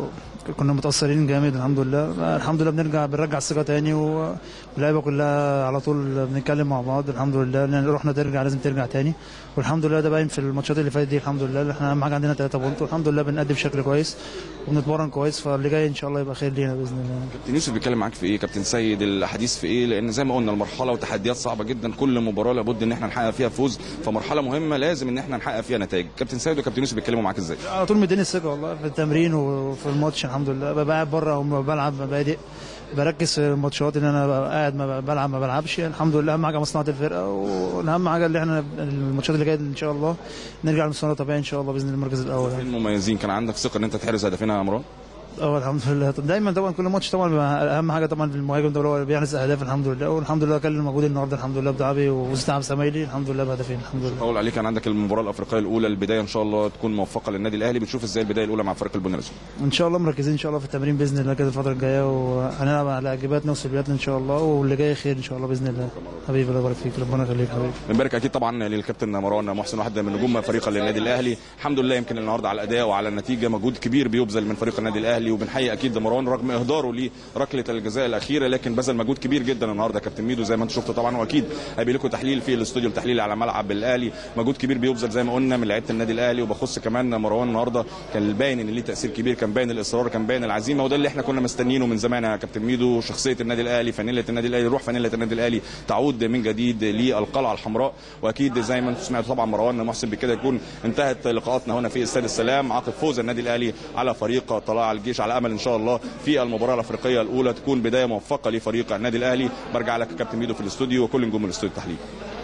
كنا متاثرين جامد الحمد لله. الحمد لله بنرجع بنرجع الثقه تاني، واللعيبه كلها على طول بنتكلم مع بعض الحمد لله، لان روحنا ترجع لازم ترجع تاني، والحمد لله ده باين في الماتشات اللي فاتت دي الحمد لله. احنا اهم حاجه عندنا ثلاثة بونت والحمد لله بنقدم بشكل كويس وبنتمرن كويس، فاللي جاي ان شاء الله يبقى خير لينا باذن الله. كابتن يوسف بيتكلم معاك في ايه؟ كابتن سيد الحديث في ايه؟ لان زي ما قلنا المرحله وتحديات صعبه جدا، كل مباراه لابد ان احنا نحقق فيها فوز، فمرحله مهمه لازم ان احنا نحقق فيها نتائج. كابتن سيد وكابتن يوسف بيتكلموا معاك ازاي؟ على طول مديني الثقه والله في التمرين وفي الماتش الحمد لله. ببقى قاعد بره وبلعب بادئ بركز في الماتشات اللي انا قاعد ما بلعب ما بلعبش الحمد لله. اهم حاجه مصلحه الفرقه، والاهم حاجه اللي احنا الماتشات اللي جايه ان شاء الله نرجع لمستوانا طبيعي ان شاء الله باذن الله المركز الاول. المميزين كان عندك ثقه ان انت تحرز هدفين يا مروان؟ اه الحمد لله دايما طبعا كل ماتش طبعا اهم حاجه طبعا المهاجم ده هو اللي بيحرز اهداف الحمد لله، والحمد لله كان موجود النهارده الحمد لله بدعبي واستعب زمايلي الحمد لله بهدفين الحمد لله. اقول عليك كان عندك المباراه الافريقيه الاولى، البدايه ان شاء الله تكون موفقه للنادي الاهلي. بتشوف ازاي البدايه الاولى مع فريق البني الاسود؟ ان شاء الله مركزين ان شاء الله في التمرين باذن الله كده الفتره الجايه، وهنلعب على اجاباتنا وسلبياتنا ان شاء الله، واللي جاي خير ان شاء الله باذن الله. حبيبي الله يبارك فيك، ربنا يخليك حبيبي. بنبارك اكيد طبعا للكابتن مروان محسن واحد من نجوم فريق النادي الاهلي. الحمد لله يمكن النهارده على الاداء وعلى النتيجه مجهود كبير بيبذل من فريق النادي الاهلي، وبنحيي اكيد مروان رغم اهداره لركله الجزاء الاخيره، لكن بذل مجهود كبير جدا النهارده كابتن ميدو زي ما انت شفت طبعا، واكيد هيبقى لكم تحليل في الاستوديو التحليلي على ملعب الاهلي. مجهود كبير بيبذل زي ما قلنا من لعيبه النادي الاهلي، وبخص كمان مروان النهارده كان باين ان ليه تاثير كبير، كان باين الاصرار، كان باين العزيمه، وده اللي احنا كنا مستنيينه من زمان يا كابتن ميدو. شخصيه النادي الاهلي، فانيله النادي الاهلي، روح فانيله النادي الاهلي تعود من جديد للقلعه الحمراء. واكيد زي ما انتم سمعتوا طبعا مروان محسن بكده يكون انتهت لقاءاتنا هنا في استاد السلام عقب فوز النادي الاهلي على فريق طلائع الجيش، على امل ان شاء الله في المباراه الافريقيه الاولى تكون بدايه موفقه لفريق النادي الاهلي. برجع لك كابتن ميدو في الاستوديو وكل نجوم الاستوديو التحليلي.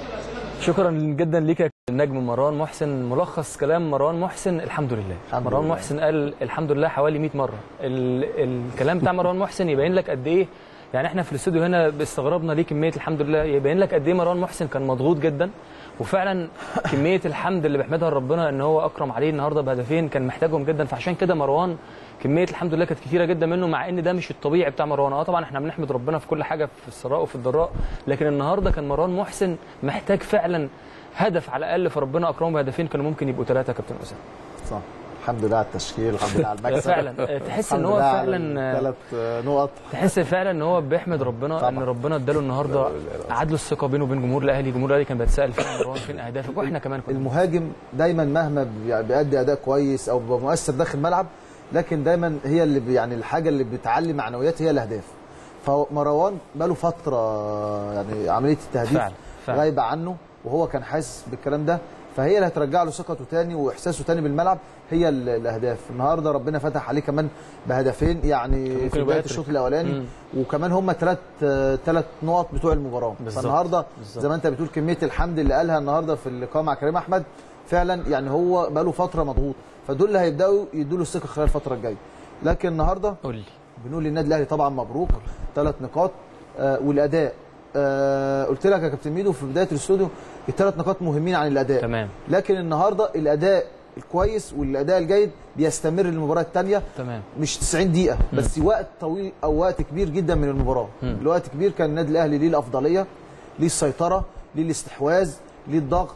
شكرا جدا ليك يا النجم مروان محسن. ملخص كلام مروان محسن الحمد لله. الحمد مروان لله. محسن قال الحمد لله حوالي مئة مره. ال... الكلام بتاع مروان محسن يبين لك قد ايه، يعني احنا في الاستوديو هنا استغربنا ليه كميه الحمد لله، يبين لك قد ايه مروان محسن كان مضغوط جدا، وفعلا كميه الحمد اللي بيحمدها لربنا ان هو اكرم عليه النهارده بهدفين كان محتاجهم جدا. فعشان كده مروان كميه الحمد لله كانت كتيره جدا منه، مع ان ده مش الطبيعي بتاع مروان. اه طبعا احنا بنحمد ربنا في كل حاجه في السراء وفي الضراء، لكن النهارده كان مروان محسن محتاج فعلا هدف على الاقل، فربنا اكرمه بهدفين كانوا ممكن يبقوا ثلاثه. كابتن اسامه صح. الحمد لله على التشكيل، الحمد لله على المكسب. فعلا تحس ان هو فعلا ثلاث نقط. تحس فعلا ان هو بيحمد ربنا طبعا. ان ربنا اداله النهارده عدل الثقه بينه وبين جمهور الاهلي. جمهور الاهلي كان بيتساءل فين مروان، فين اهدافك، واحنا كمان كنا. المهاجم دايما مهما بيأدي اداء كويس او بيبقى مؤثر داخل الملعب، لكن دايما هي اللي يعني الحاجه اللي بتعلي معنويات هي الاهداف. فمروان بقاله فتره يعني عمليه التهديف غايبه عنه، وهو كان حاسس بالكلام ده، فهي اللي هترجع له ثقته تاني واحساسه تاني بالملعب هي الاهداف. النهارده ربنا فتح عليه كمان بهدفين يعني في بدايه الشوط الاولاني، وكمان هم ثلاث ثلاث نقط بتوع المباراه. فالنهارده زي ما انت بتقول كميه الحمد اللي قالها النهارده في اللقاء مع كريم احمد فعلا، يعني هو بقى له فتره مضغوط، فدول اللي هيبداوا يدوا له الثقه خلال الفتره الجايه. لكن النهارده قول لي بنقول للنادي الاهلي طبعا مبروك ثلاث نقاط. آه والاداء آه قلت لك يا كابتن ميدو في بدايه الاستوديو الثلاث نقاط مهمين عن الاداء تمام. لكن النهارده الاداء الكويس والاداء الجيد بيستمر للمباراه الثانيه تمام، مش تسعين دقيقه بس م. وقت طويل او وقت كبير جدا من المباراه. م. الوقت كبير كان النادي الاهلي ليه الافضليه، ليه السيطره، ليه الاستحواذ، ليه الضغط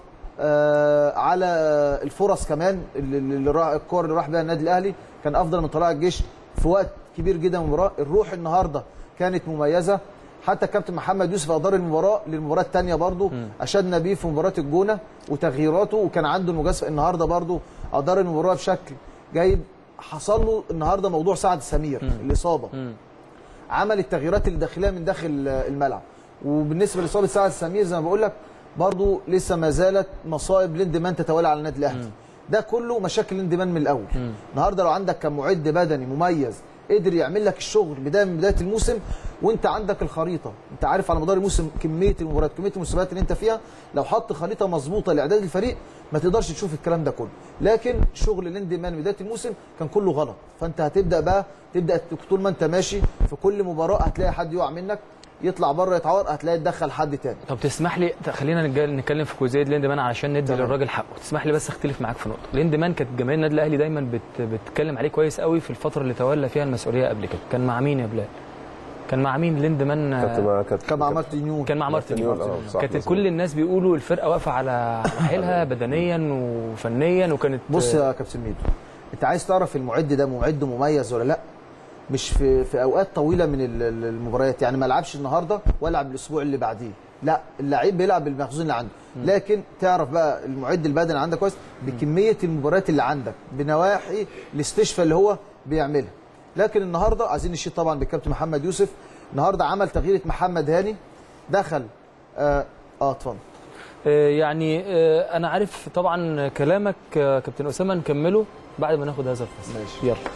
آه على الفرص كمان اللي راح الكور اللي راح بها النادي الاهلي كان افضل من طلائع الجيش في وقت كبير جدا من المباراه. الروح النهارده كانت مميزه، حتى الكابتن محمد يوسف ادار المباراه للمباراه الثانيه برضو اشدنا بيه في مباراه الجونه وتغييراته، وكان عنده المجازفه النهارده برضو ادار المباراه بشكل جيد. حصل له النهارده موضوع سعد سمير م. الاصابه م. عمل التغييرات الداخليه من داخل الملعب. وبالنسبه لاصابه سعد سمير زي ما بقول لك برضو لسه ما زالت مصائب ليندمان تتوالى على النادي الاهلي. ده كله مشاكل ليندمان من الاول. م. النهارده لو عندك كمعد بدني مميز قدر يعمل لك الشغل بدايه من بدايه الموسم، وانت عندك الخريطه، انت عارف على مدار الموسم كميه المباريات كميه المسابقات اللي انت فيها، لو حط خريطه مظبوطه لاعداد الفريق ما تقدرش تشوف الكلام ده كله. لكن شغل ليندمان من بدايه الموسم كان كله غلط، فانت هتبدا بقى تبدا طول ما انت ماشي في كل مباراه هتلاقي حد يقع منك، يطلع بره يتعور، هتلاقي تدخل حد تاني. طب تسمح لي خلينا نتكلم في جزئيه ليندمان علشان ندي للراجل حقه. تسمح لي بس اختلف معاك في نقطه. ليندمان كانت جماهير النادي الاهلي دايما بت... بتتكلم عليه كويس قوي في الفتره اللي تولى فيها المسؤوليه قبل كده. كان مع مين يا بلال؟ كان مع مين ليندمان؟ كان مع مارتينيول. كان مع مارتينيول. كانت كل الناس بيقولوا الفرقه واقفه على حيلها بدنيا وفنيا، وكانت بص يا كابتن ميدو، انت عايز تعرف المعد ده معد مميز ولا لا؟ مش في في اوقات طويله من المباريات، يعني ما لعبش النهارده والعب الاسبوع اللي بعديه، لا اللعيب بيلعب بالمخزون اللي عنده. لكن تعرف بقى المعد البدني عندك كويس بكميه المباريات اللي عندك بنواحي الاستشفاء اللي هو بيعملها. لكن النهارده عايزين نشيد طبعا بالكابتن محمد يوسف، النهارده عمل تغييره محمد هاني دخل اه اتفضل. آه يعني آه انا عارف طبعا كلامك آه كابتن اسامه، نكمله بعد ما ناخد هذا الفصل. ماشي يلا.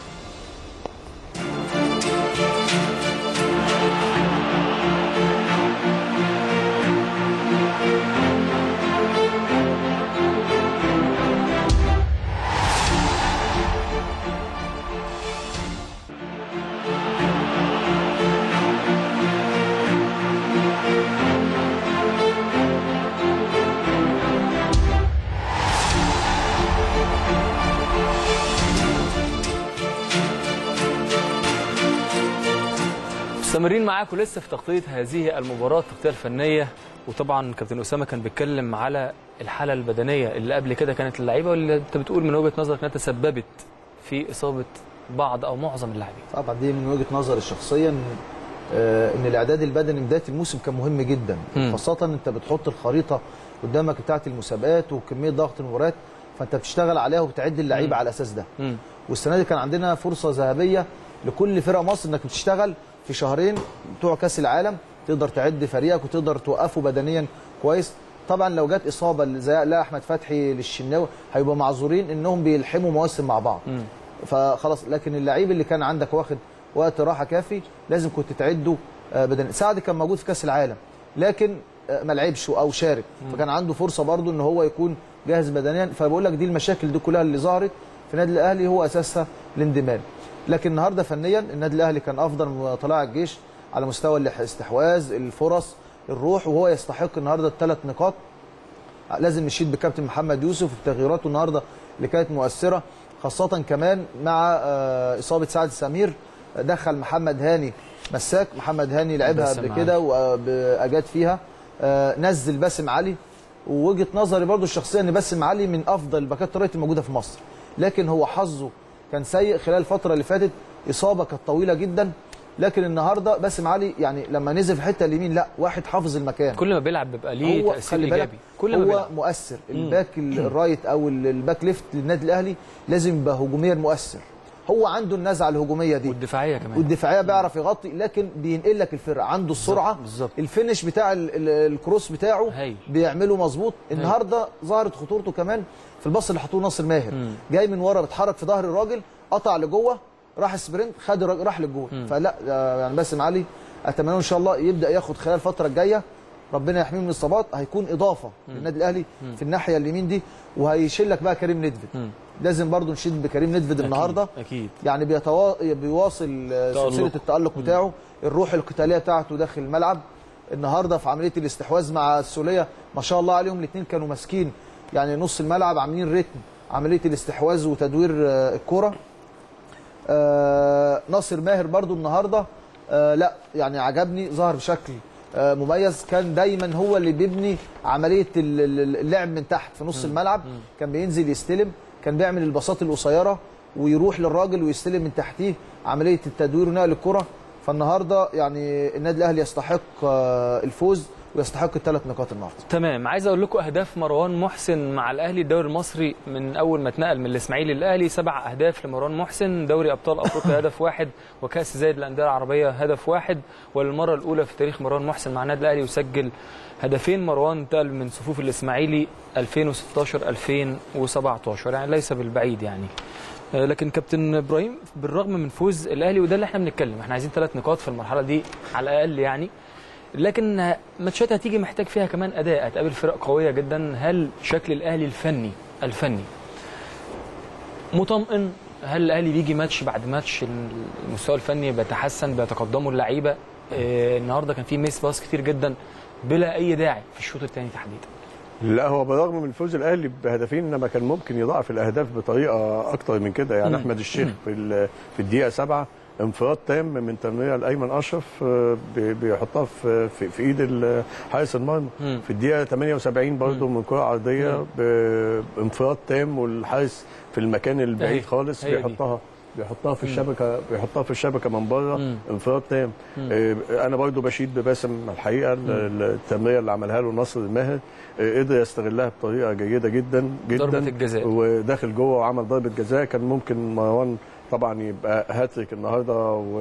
مستمرين معاكم لسه في تغطيه هذه المباراه، التغطيه الفنيه. وطبعا كابتن اسامه كان بيتكلم على الحاله البدنيه اللي قبل كده كانت اللعيبه، واللي انت بتقول من وجهه نظرك انها تسببت في اصابه بعض او معظم اللاعبين. طبعا دي من وجهه نظري شخصيا آه ان الاعداد البدني بدايه الموسم كان مهم جدا، م. خاصه انت بتحط الخريطه قدامك بتاعه المسابقات وكميه ضغط المباريات، فانت بتشتغل عليها وبتعد اللعيبه على الاساس ده. م. والسنه دي كان عندنا فرصه ذهبيه لكل فرق مصر انك بتشتغل في شهرين بتوع كاس العالم، تقدر تعد فريقك وتقدر توقفه بدنيا كويس. طبعا لو جت اصابه زي لا احمد فتحي للشناوي هيبقوا معذورين انهم بيلحموا مواسم مع بعض. م. فخلاص، لكن اللعيب اللي كان عندك واخد وقت راحه كافي لازم كنت تعده بدنيا. سعد كان موجود في كاس العالم لكن ما لعبش او شارك، م. فكان عنده فرصه برضه ان هو يكون جاهز بدنيا. فبقول لك دي المشاكل دي كلها اللي ظهرت في النادي الاهلي هو اساسها الاندماج. لكن النهارده فنيا النادي الاهلي كان افضل من طلائع الجيش على مستوى الاستحواذ، الفرص، الروح، وهو يستحق النهارده الثلاث نقاط. لازم نشيد بكابتن محمد يوسف وتغييراته النهارده اللي كانت مؤثره، خاصه كمان مع اصابه سعد سمير. دخل محمد هاني مساك، محمد هاني لعبها قبل كده واجاد فيها. نزل باسم علي، ووجهه نظري برضو الشخصيه ان باسم علي من افضل الباكات الرايت الموجوده في مصر. لكن هو حظه كان سيء خلال الفتره اللي فاتت، اصابه كانت طويله جدا. لكن النهارده باسم علي يعني لما نزل في الحته اليمين لا واحد حافظ المكان، كل ما بيلعب بيبقى ليه هو تاثير خلي بالك ايجابي، كل ما هو بيلعب مؤثر. الباك الرايت او الباك ليفت للنادي الاهلي لازم يبقى هجوميا مؤثر، هو عنده النزعه الهجوميه دي والدفاعيه كمان، والدفاعيه بيعرف يغطي، لكن بينقل لك الفرقه، عنده السرعه بالظبط. الفينش بتاع ال ال الكروس بتاعه هي. بيعمله مظبوط. النهارده ظهرت خطورته كمان في الباص اللي حطوه ناصر ماهر، مم. جاي من ورا بيتحرك في ظهر الراجل، قطع لجوه، راح سبرنت، خد الراجل راح للجول. فلا يعني باسم علي اتمنى ان شاء الله يبدا ياخد خلال الفتره الجايه، ربنا يحميه من الاصابات، هيكون اضافه مم. للنادي الاهلي مم. في الناحيه اليمين دي، وهيشيل لك بقى كريم ندفد. لازم برضو نشيد بكريم ندفد النهارده، اكيد يعني بيتوا... بيواصل سلسله التالق بتاعه، الروح القتاليه بتاعته داخل الملعب. النهارده في عمليه الاستحواذ مع السوليه ما شاء الله عليهم، الاثنين كانوا ماسكين يعني نص الملعب، عاملين ريتم عمليه الاستحواذ وتدوير الكره. آه ناصر ماهر برضو النهارده آه لا يعني عجبني، ظهر بشكل آه مميز، كان دايما هو اللي بيبني عمليه اللعب من تحت في نص الملعب، كان بينزل يستلم، كان بيعمل الباصات القصيره ويروح للراجل ويستلم من تحتيه، عمليه التدوير ونقل الكره. فالنهارده يعني النادي الاهلي يستحق آه الفوز ويستحق الثلاث نقاط النهارده. تمام. عايز اقول لكم اهداف مروان محسن مع الاهلي الدوري المصري من اول ما اتنقل من الاسماعيلي للاهلي، سبع اهداف لمروان محسن، دوري ابطال افريقيا هدف واحد، وكاس زايد الانديه العربيه هدف واحد، وللمره الاولى في تاريخ مروان محسن مع النادي الاهلي يسجل هدفين. مروان انتقل من صفوف الاسماعيلي ألفين وستاشر ألفين وسبعتاشر، يعني ليس بالبعيد يعني. لكن كابتن ابراهيم بالرغم من فوز الاهلي، وده اللي احنا بنتكلم، احنا عايزين ثلاث نقاط في المرحله دي على الاقل يعني، لكن ماتشات هتيجي محتاج فيها كمان اداء، هتقابل فرق قويه جدا. هل شكل الاهلي الفني الفني مطمئن؟ هل الاهلي بيجي ماتش بعد ماتش المستوى الفني بيتحسن، بيتقدموا اللعيبه؟ آه النهارده كان في ميس باص كتير جدا بلا اي داعي في الشوط الثاني تحديدا. لا هو بالرغم من فوز الاهلي بهدفين، انما كان ممكن يضاعف الاهداف بطريقه اكتر من كده يعني. مم. احمد الشيخ في في الدقيقه سبعة انفراد تام من تمريره لايمن اشرف بيحطها في في, في ايد حارس المرمى. في الدقيقه ثمانية وسبعين برضه من كره عرضيه بانفراد تام، والحارس في المكان البعيد خالص بيحطها بيحطها في الشبكه بيحطها في الشبكه من بره، انفراد تام. انا برضو بشيد بباسم الحقيقه، التمريره اللي عملها له ناصر الماهر قدر يستغلها بطريقه جيده جدا جدا، ضربه الجزاء وداخل جوه وعمل ضربه جزاء. كان ممكن مروان طبعا يبقى هاتريك النهارده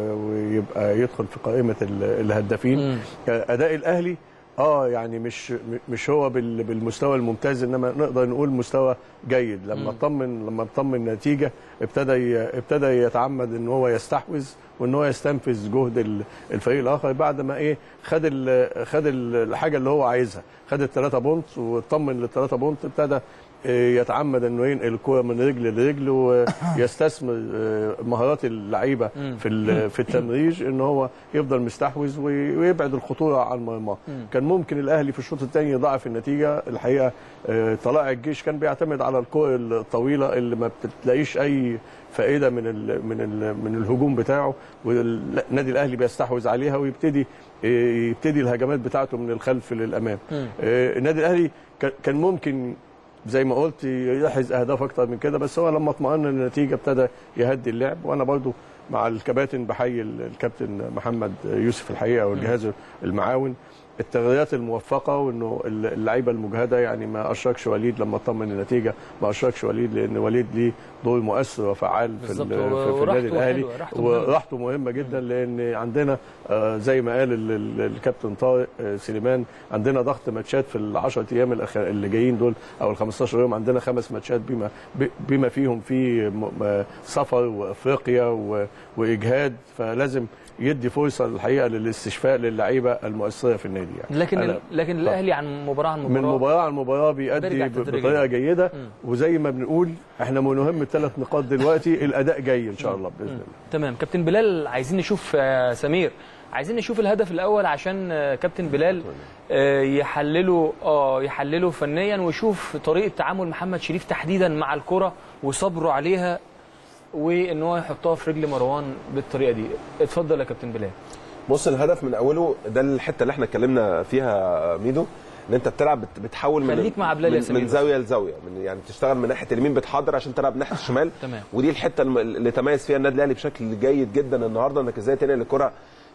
ويبقى يدخل في قائمه الهدافين. اداء الاهلي اه يعني مش مش هو بالمستوى الممتاز، انما نقدر نقول مستوى جيد. لما اطمن لما اطمن النتيجه ابتدى ابتدى يتعمد ان هو يستحوذ وان هو يستنفذ جهد الفريق الاخر، بعد ما ايه خد ال خد الحاجه اللي هو عايزها، خد الثلاثه بونت واطمن للثلاثه بونت، ابتدى يتعمد انه ينقل الكره من رجل لرجل ويستثمر مهارات اللعيبه في في التمرير، ان هو يفضل مستحوذ ويبعد الخطوره عن مرماه. كان ممكن الاهلي في الشوط الثاني يضاعف النتيجه. الحقيقه طلائع الجيش كان بيعتمد على الكره الطويله اللي ما بتلاقيش اي فائده من ال من ال من الهجوم بتاعه، والنادي الاهلي بيستحوذ عليها ويبتدي يبتدي الهجمات بتاعته من الخلف للامام. النادي الاهلي كان ممكن زي ما قلت يحرز اهداف اكتر من كده، بس هو لما اطمئن النتيجه ابتدى يهدي اللعب. وانا برضو مع الكباتن بحيي الكابتن محمد يوسف الحقيقه والجهاز المعاون، التغييرات الموفقه، وانه اللعيبه المجهده يعني ما اشركش وليد لما اطمن النتيجه، ما اشركش وليد لان وليد ليه دور مؤثر وفعال في, في, في النادي الاهلي، وراحته مهمه جدا، لان عندنا آه زي ما قال الكابتن طارق آه سليمان، عندنا ضغط ماتشات في العشرة ايام اللي جايين دول او ال خمستاشر يوم، عندنا خمس ماتشات بما بما فيهم في سفر وافريقيا واجهاد، فلازم يدي فرصه الحقيقه للاستشفاء للعيبه المؤثره في النادي يعني. لكن لكن الاهلي عن مباراه عن مباراه من مباراه عن مباراه بيأدي بطريقه جيده، م. وزي ما بنقول احنا مهم الثلاث نقاط دلوقتي، الاداء جاي ان شاء الله باذن الله. تمام. كابتن بلال، عايزين نشوف سمير، عايزين نشوف الهدف الاول عشان كابتن بلال يحلله اه يحلله فنيا، ويشوف طريقه تعامل محمد شريف تحديدا مع الكره وصبره عليها، وان هو يحطها في رجل مروان بالطريقه دي. اتفضل يا كابتن بلال. بص، الهدف من اوله ده الحته اللي احنا اتكلمنا فيها ميدو، ان انت بتلعب بتحول من خليك مع بلال من, يا سمير من زاويه لزاويه، من يعني تشتغل من ناحيه اليمين بتحضر عشان تلعب ناحيه الشمال. تمام. ودي الحته اللي تميز فيها النادي الاهلي بشكل جيد جدا النهارده، انك ازاي تنقل الكره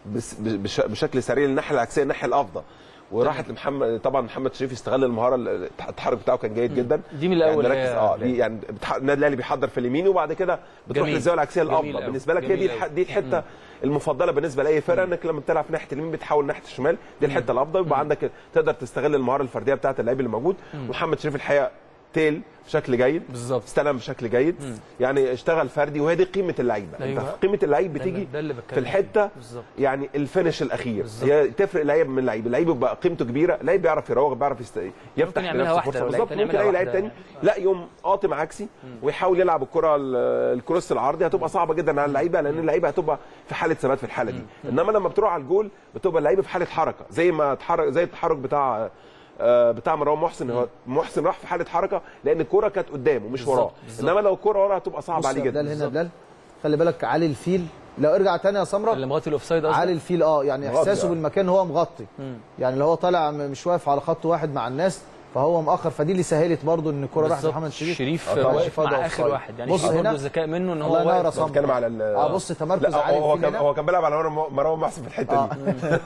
بشكل سريع للناحيه العكسيه، الناحيه الافضل. وراحت لمحمد، طبعا محمد شريف استغل المهاره، التحرك بتاعه كان جيد جدا. دي من الاول يعني اه دي يعني النادي الاهلي بيحضر في اليمين وبعد كده بتروح للزاويه العكسيه الافضل بالنسبه لك. هي دي دي الحته المفضله بالنسبه لاي فرقه، انك لما بتلعب في ناحيه اليمين بتحاول ناحيه الشمال، دي الحته الافضل. يبقى عندك تقدر تستغل المهاره الفرديه بتاعه اللعيب اللي موجود. محمد شريف الحقيقه تيل بشكل جيد بالظبط، استلم بشكل جيد. مم. يعني اشتغل فردي، وهي دي قيمه اللعيبه. أيوة. انت قيمه اللعيب بتيجي في الحته بالزبط. يعني الفينش الاخير بالزبط. هي تفرق لعيب من لعيب، اللعيب يبقى قيمته كبيره، لعيب بيعرف يراوغ، بيعرف يست... يفتح لنفسه فرصه بالظبط. ممكن اي لعيب تاني لا يوم قاطم عكسي ويحاول يلعب الكره الكروس العرضي، هتبقى صعبه جدا على اللعيبه، لان اللعيبه هتبقى في حاله ثبات في الحاله دي. مم. انما لما بتروح على الجول بتبقى اللعيبه في حاله حركه، زي ما اتحرك زي التحرك بتاع بتاع مروان محسن. هو محسن راح في حاله حركه لان الكوره كانت قدامه مش وراه، انما لو الكوره وراه هتبقى صعبه عليه جدا. هنا بلال خلي بالك علي الفيل، لو ارجع تاني يا سمره اللي مغطي الاوفسايد علي الفيل اه يعني احساسه بالمكان هو مغطي. مم. يعني اللي هو طالع مش واقف على خط واحد مع الناس، فهو مأخر، فدي اللي سهلت برضه ان الكوره راحت لمحمد شريف. شريف واقف مع اخر واحد، يعني بص هنا الذكاء منه ان هو واقف بيتكلم على اه بص تمركز علي هو كان هو كان بيلعب على مروان محسن في الحته آه.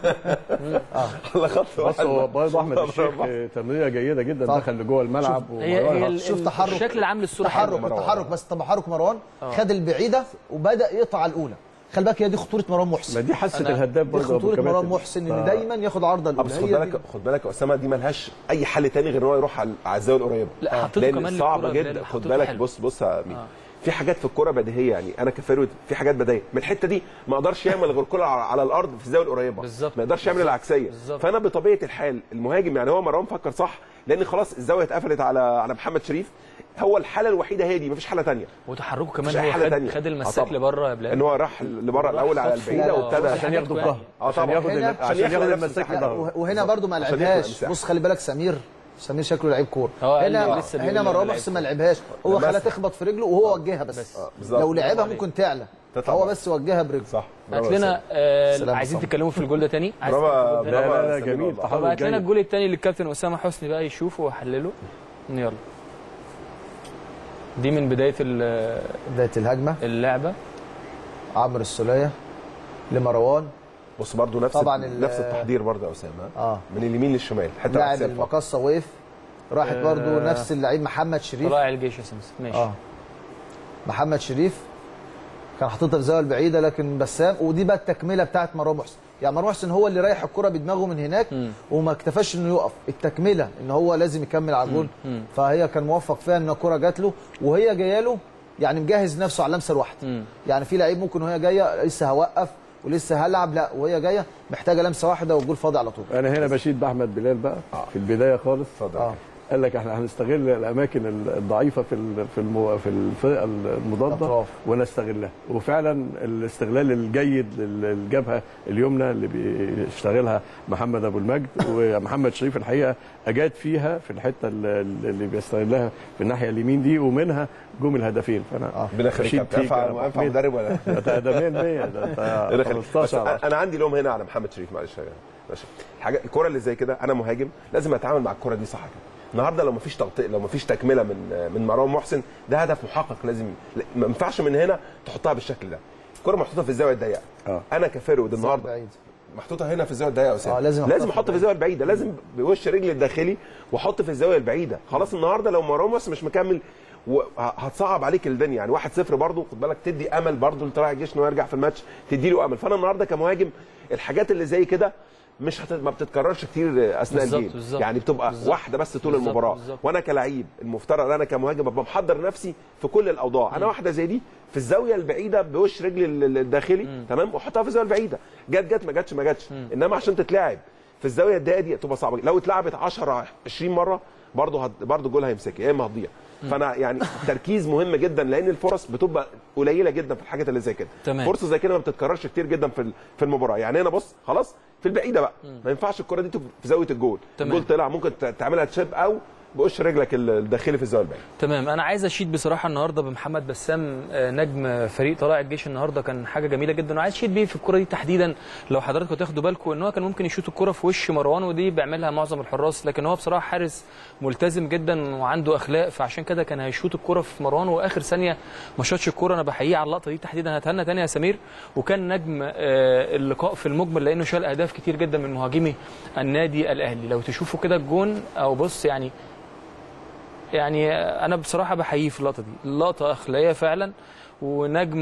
دي على خط بص هو برضه احمد الشيخ تمريره جيده جدا، دخل لجوه الملعب. شوف تحرك الشكل العام للصوره، تحرك التحرك بس تحرك مروان آه. خد البعيده وبدا يقطع الاولى. خلي بالك هي دي خطوره مروان محسن، ما دي حاسه الهداف برضه، خطوره مروان محسن ان دايما ياخد عرضه الاولى. بس خد بالك خد بالك يا اسامه، دي مالهاش اي حل تاني غير ان هو يروح على الزاويه القريبه. لا حطيته كمان صعبه جدا. خد بالك بص بص يا مين، في حاجات في الكوره بديهيه، يعني انا كفيرويد في حاجات بديهيه من الحته دي ما اقدرش يعمل غير كوره على الارض في الزاويه القريبه، بالظبط. ما يقدرش يعمل العكسيه. بالزبط. فانا بطبيعه الحال المهاجم، يعني هو مروان فكر صح، لان خلاص الزاويه اتقفلت على على محمد شريف، هو الحاله الوحيده هي دي، مفيش حاله ثانيه. وتحركه كمان هو خد, خد المساك لبره يا بلال، ان هو راح لبره الاول على البعيده وابتدى عشان ياخد الظهر، اه طبعا عشان ياخد المساك لبره. وهنا برضو ما لعبهاش. بص خلي بالك سمير سمير شكله لعيب كوره، هنا هنا مروان محسن ما لعبهاش، هو خلاها تخبط في رجله وهو وجهها بس, بس. آه. لو لعبها ممكن تعلى، هو بس وجهها برجله. صح. هات لنا آه عايزين تتكلموا في الجول ده تاني؟ برافو. لا لا لا جميل. طب هات لنا الجول الثاني اللي الكابتن اسامه حسني بقى يشوفه ويحلله. يلا دي من بدايه بدايه الهجمه اللعبه، عمرو السوليه لمروان. بص برضه نفس طبعا نفس التحضير برضه يا اسامه، اه من اليمين للشمال حتى لاعب المقصه وقف، راحت آه برضه نفس اللعيب محمد شريف طلائع الجيش يا سمسم. ماشي اه محمد شريف كان حاططها في الزاويه البعيده لكن بسام، ودي بقى التكمله بتاعت مروان محسن. يعني مروان محسن هو اللي رايح الكره بدماغه من هناك م. وما اكتفاش انه يقف، التكمله ان هو لازم يكمل على الجول، فهي كان موفق فيها ان الكره جات له وهي جايه له، يعني مجهز نفسه على اللمسه الواحده. يعني في لعيب ممكن وهي جايه لسه هوقف ولسه هلعب، لا وهي جايه محتاجه لمسه واحده والجول فاضي على طول. انا هنا بشيد باحمد بلال بقى آه. في البدايه خالص آه. قال لك احنا هنستغل الاماكن الضعيفه في في في الفرقه المضاده ونستغلها، وفعلا الاستغلال الجيد للجبهه اليمنى اللي بيشتغلها محمد ابو المجد ومحمد شريف الحقيقه اجاد فيها في الحته اللي بيستغلها في الناحيه اليمين دي، ومنها جم الهدفين. فانا ربنا يخليك انفع انفع مدرب ولا ده مية مية ده انت خمستاشر. انا عندي لوم هنا على محمد شريف، معلش ماشي. الحاجه الكره اللي زي كده انا مهاجم لازم اتعامل مع الكره دي صح كده. النهارده لو مفيش تغطيه، لو مفيش تكمله من من مروان محسن، ده هدف محقق لازم، ما ينفعش من هنا تحطها بالشكل ده. الكره محطوطه في الزاويه الضيقه، آه. انا كفيرود النهارده محطوطه هنا في الزاويه الضيقه يا اسامه، آه لازم لازم احط في الزاويه البعيده، لازم بوش رجلي الداخلي واحط في الزاويه البعيده. خلاص النهارده لو مروان محسن مش مكمل وهتصعب عليك الدنيا، يعني واحد صفر برضه خد بالك، تدي امل برضه لطلائع الجيش انه يرجع في الماتش، تدي له امل. فانا النهارده كمهاجم الحاجات اللي زي كده مش هت... ما بتتكررش كتير اثناء الجيم، يعني بتبقى بالزبط. واحده بس طول بالزبط. المباراه بالزبط. وانا كلاعب المفترض انا كمهاجم ابقى محضر نفسي في كل الاوضاع. انا واحده زي دي في الزاويه البعيده بوش رجلي الداخلي مم. تمام، واحطها في الزاويه البعيده، جت جت ما جاتش ما جاتش، انما عشان تتلعب في الزاويه الضيقه دي تبقى صعبه. لو اتلعبت عشرة عشرين مره برضه هت... برضه الجول هيمسكها يا اما هتضيع. فانا يعني التركيز مهم جدا، لان الفرص بتبقى قليله جدا في الحاجات اللي زي كده. فرصه زي كده ما بتتكررش كتير جدا في في المباراه. يعني انا بص خلاص في البعيده بقى، ما ينفعش الكره دي في زاويه الجول، الجول طلع ممكن تعملها تشيب او بقش رجلك الداخلي في الزاويه البعيده. تمام. انا عايز اشيد بصراحه النهارده بمحمد بسام نجم فريق طلائع الجيش النهارده، كان حاجه جميله جدا، وعايز اشيد بيه في الكره دي تحديدا. لو حضراتكم تاخدوا بالكم ان هو كان ممكن يشوط الكره في وش مروان، ودي بيعملها معظم الحراس، لكن هو بصراحه حارس ملتزم جدا وعنده اخلاق، فعشان كده كان هيشوط الكره في مروان واخر ثانيه ما شاطش الكره. انا بحييه على اللقطه دي تحديدا. هتهنى تاني يا سمير. وكان نجم اللقاء في المجمل لانه شال اهداف كتير جدا من مهاجمي النادي الاهلي. لو تشوفوا كده الجون او بص يعني يعني انا بصراحه بحييه في اللقطه دي، اللقطه اخلاقيه فعلا، ونجم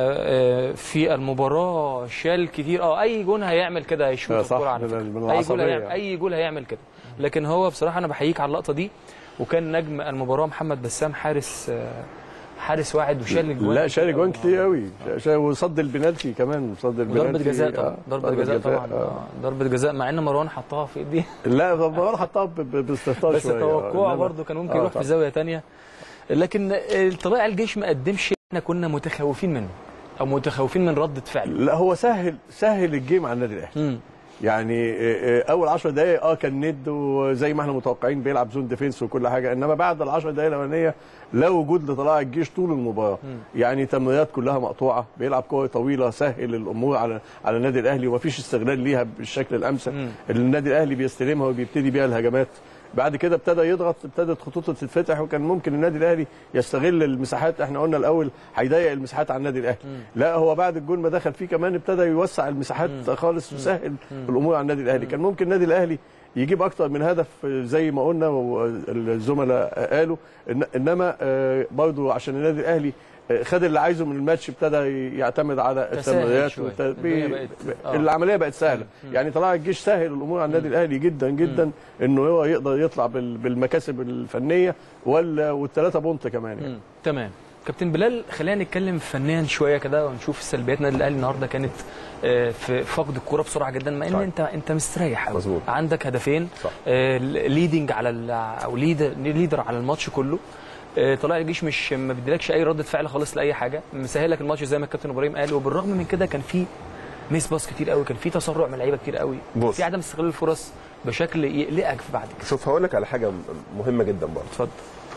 في المباراه شال كتير. اه اي جون هيعمل كده، هيشوط الكوره على فكره، اي جول هيعمل اي جول هيعمل كده، لكن هو بصراحه انا بحييك على اللقطه دي. وكان نجم المباراه محمد بسام، حارس حارس واحد وشال الجوان. لا شال الجوان كتير قوي، وصد البنالتي كمان، صد البنالتي. ضربه جزاء طبعا، ضربه جزاء طبعا، آه. ضربه جزاء مع ان مروان حطها في ايديه. لا مروان حطها باستهتار بس شويه، بس توقعه برده كان ممكن يروح في زاويه ثانيه. لكن طلائع الجيش ما قدمش احنا كنا متخوفين منه او متخوفين من رده فعله. لا هو سهل سهل الجيم على النادي الاهلي. يعني اول عشر دقائق اه كان ند وزي ما احنا متوقعين بيلعب زون ديفينس وكل حاجه، انما بعد العشر دقائق الاولانيه لا وجود لطلائع الجيش طول المباراه. م. يعني تمريرات كلها مقطوعه، بيلعب كوره طويله، سهل الامور على على النادي الاهلي ومفيش استغلال ليها بالشكل الامثل. م. اللي النادي الاهلي بيستلمها وبيبتدي بيها الهجمات. بعد كده ابتدى يضغط، ابتدت خطوطه تتفتح، وكان ممكن النادي الاهلي يستغل المساحات. احنا قلنا الاول هيضيق المساحات على النادي الاهلي، لا هو بعد الجول ما دخل فيه كمان ابتدى يوسع المساحات مم. خالص وسهل الامور على النادي الاهلي. كان ممكن النادي الاهلي يجيب اكتر من هدف زي ما قلنا والزملاء قالوا، انما برضه عشان النادي الاهلي خد اللي عايزه من الماتش، ابتدى يعتمد على التمريرات والتدريب. العمليه بقت سهله. مم. يعني طلائع الجيش سهل الامور على النادي الاهلي جدا جدا، مم. انه هو يقدر يطلع بالمكاسب الفنيه والثلاثه بونت كمان يعني. تمام. كابتن بلال، خلينا نتكلم فنيا شويه كده ونشوف سلبيات النادي الاهلي النهارده. كانت في فقد الكره بسرعه جدا، مع ان صح. انت انت مستريح قوي، عندك هدفين ليدنج على او ليدر ليدر على الماتش كله. طلائع الجيش مش ما بيديلكش اي رده فعل خالص لاي حاجه، مسهل لك الماتش زي ما الكابتن ابراهيم قال. وبالرغم من كده كان في ميس باص كتير قوي، كان في تسرع من لعيبه كتير قوي، في عدم استغلال الفرص بشكل يقلقك في بعد كده. شوف هقول لك على حاجه مهمه جدا برضه. اتفضل.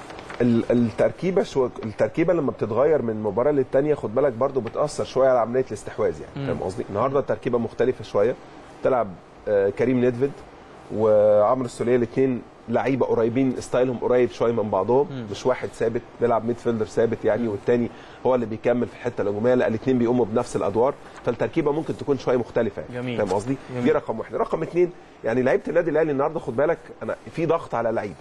التركيبه شو التركيبه لما بتتغير من مباراه للثانيه خد بالك برضه بتاثر شويه على عمليه الاستحواذ، يعني فاهم قصدي؟ النهارده التركيبه مختلفه شويه، تلعب كريم نيدفيد وعمرو السوليه، الاثنين لعيبه قريبين، ستايلهم قريب شويه من بعضهم، مم. مش واحد ثابت بيلعب ميد فيلدر ثابت يعني، والثاني هو اللي بيكمل في الحته الهجوميه، لا الاثنين بيقوموا بنفس الادوار، فالتركيبه ممكن تكون شويه مختلفه يعني، فاهم قصدي؟ دي رقم واحد. رقم اثنين يعني لعيبه النادي الاهلي النهارده خد بالك انا في ضغط على لعيبه،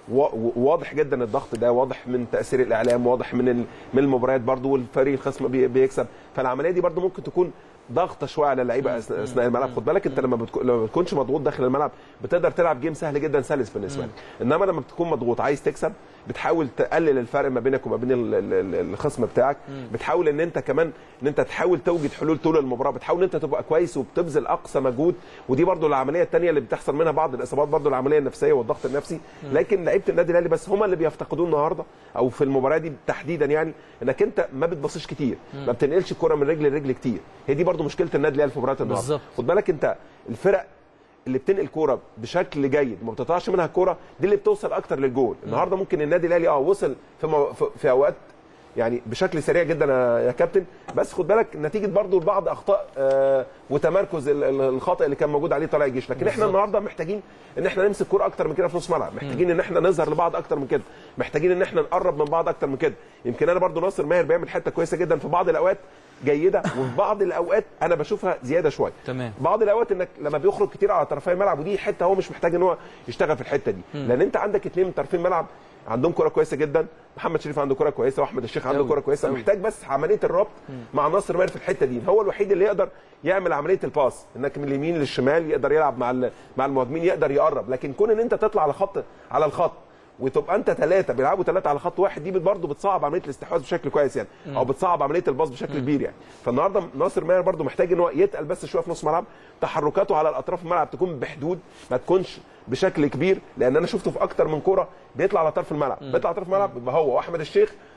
واضح جدا الضغط ده، واضح من تاثير الاعلام، واضح من من المباريات برده، والفريق الخصم بيكسب، فالعمليه دي برده ممكن تكون ضغطه شويه على اللعيبه اثناء الملعب. خد بالك انت لما بتكون لما بتكونش مضغوط داخل الملعب بتقدر تلعب جيم سهل جدا سلس بالنسبه لك، انما لما بتكون مضغوط عايز تكسب بتحاول تقلل الفرق ما بينك وما بين الخصم بتاعك، بتحاول ان انت كمان ان انت تحاول توجد حلول طول المباراه، بتحاول ان انت تبقى كويس وبتبذل اقصى مجهود، ودي برده العمليه الثانيه اللي بتحصل منها بعض الاصابات، برده العمليه النفسيه والضغط النفسي. لكن لعيبه النادي الاهلي بس هم اللي بيفتقدوه النهارده او في المباراه دي تحديدا، يعني انك انت ما بتبصيش كتير، ما بتنقلش الكره من رجل لرجل كتير، هي دي برده مشكله النادي الاهلي في مباراه النهارده. خد بالك انت الفرق اللي بتنقل كوره بشكل جيد وما بتطلعش منها الكوره دي اللي بتوصل اكتر للجول. النهارده ممكن النادي الاهلي اه وصل في, مو... في اوقات يعني بشكل سريع جدا يا كابتن، بس خد بالك نتيجه برضو بعض اخطاء آه وتمركز الخاطئ اللي كان موجود عليه طلائع الجيش، لكن احنا النهارده محتاجين ان احنا نمسك كوره اكتر من كده في نص ملعب، محتاجين ان احنا نظهر لبعض اكتر من كده، محتاجين ان احنا نقرب من بعض اكتر من كده. يمكن انا برضو ناصر ماهر بيعمل حته كويسه جدا في بعض الاوقات جيده، وفي بعض الاوقات انا بشوفها زياده شويه. تمام. بعض الاوقات انك لما بيخرج كتير على طرفي الملعب، ودي حته هو مش محتاج ان هو يشتغل في الحته دي، م. لان انت عندك اثنين من طرفي الملعب عندهم كره كويسه جدا، محمد شريف عنده كره كويسه واحمد الشيخ عنده كره كويسه، أوي. محتاج بس عمليه الربط م. مع ناصر ماهر في الحته دي، هو الوحيد اللي يقدر يعمل عمليه الباس، انك من اليمين للشمال يقدر يلعب مع مع المهاجمين، يقدر يقرب، لكن كون ان انت تطلع على خط على الخط وتبقى انت ثلاثه بيلعبوا ثلاثه على خط واحد، دي برضه بتصعب عمليه الاستحواذ بشكل كويس يعني، م. او بتصعب عمليه الباص بشكل م. كبير يعني. فالنهارده ناصر ماهر برضه محتاج ان هو يتقل بس شويه في نص ملعب، تحركاته على الاطراف الملعب تكون بحدود، ما تكونش بشكل كبير، لان انا شفته في اكتر من كوره بيطلع على طرف الملعب، م. بيطلع على طرف الملعب يبقى هو واحمد الشيخ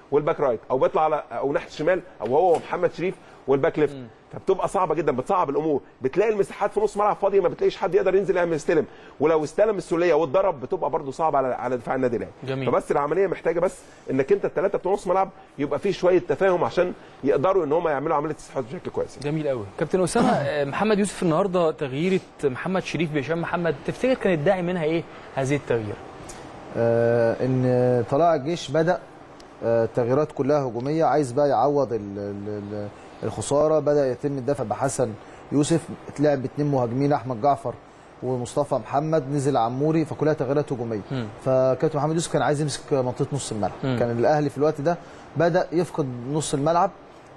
والباك رايت، او بيطلع على او ناحيه الشمال، او هو ومحمد شريف والباك ليفت، فبتبقى صعبه جدا، بتصعب الامور. بتلاقي المساحات في نص ملعب فاضيه، ما بتلاقيش حد يقدر ينزل يعمل يستلم، ولو استلم السوليه واتضرب بتبقى برده صعبه على على دفاع النادي الاهلي. فبس العمليه محتاجه بس انك انت الثلاثه بتوع نص ملعب يبقى فيه شويه تفاهم عشان يقدروا ان هم يعملوا عمليه استحواذ بشكل كويس. جميل قوي. كابتن اسامه، محمد يوسف النهارده تغييره محمد شريف بهشام محمد، تفتكر كان الداعي منها ايه هذه التغيير؟ آه ان طلائع الجيش بدا التغييرات آه كلها هجوميه، عايز بقى يعوض ال ال الخساره. بدا يتم الدفع بحسن يوسف، اتلعب باثنين مهاجمين احمد جعفر ومصطفى محمد، نزل عموري، فكلها تغييرات هجوميه. فكابتن محمد يوسف كان عايز يمسك منطقه نص الملعب. م. كان الاهلي في الوقت ده بدا يفقد نص الملعب،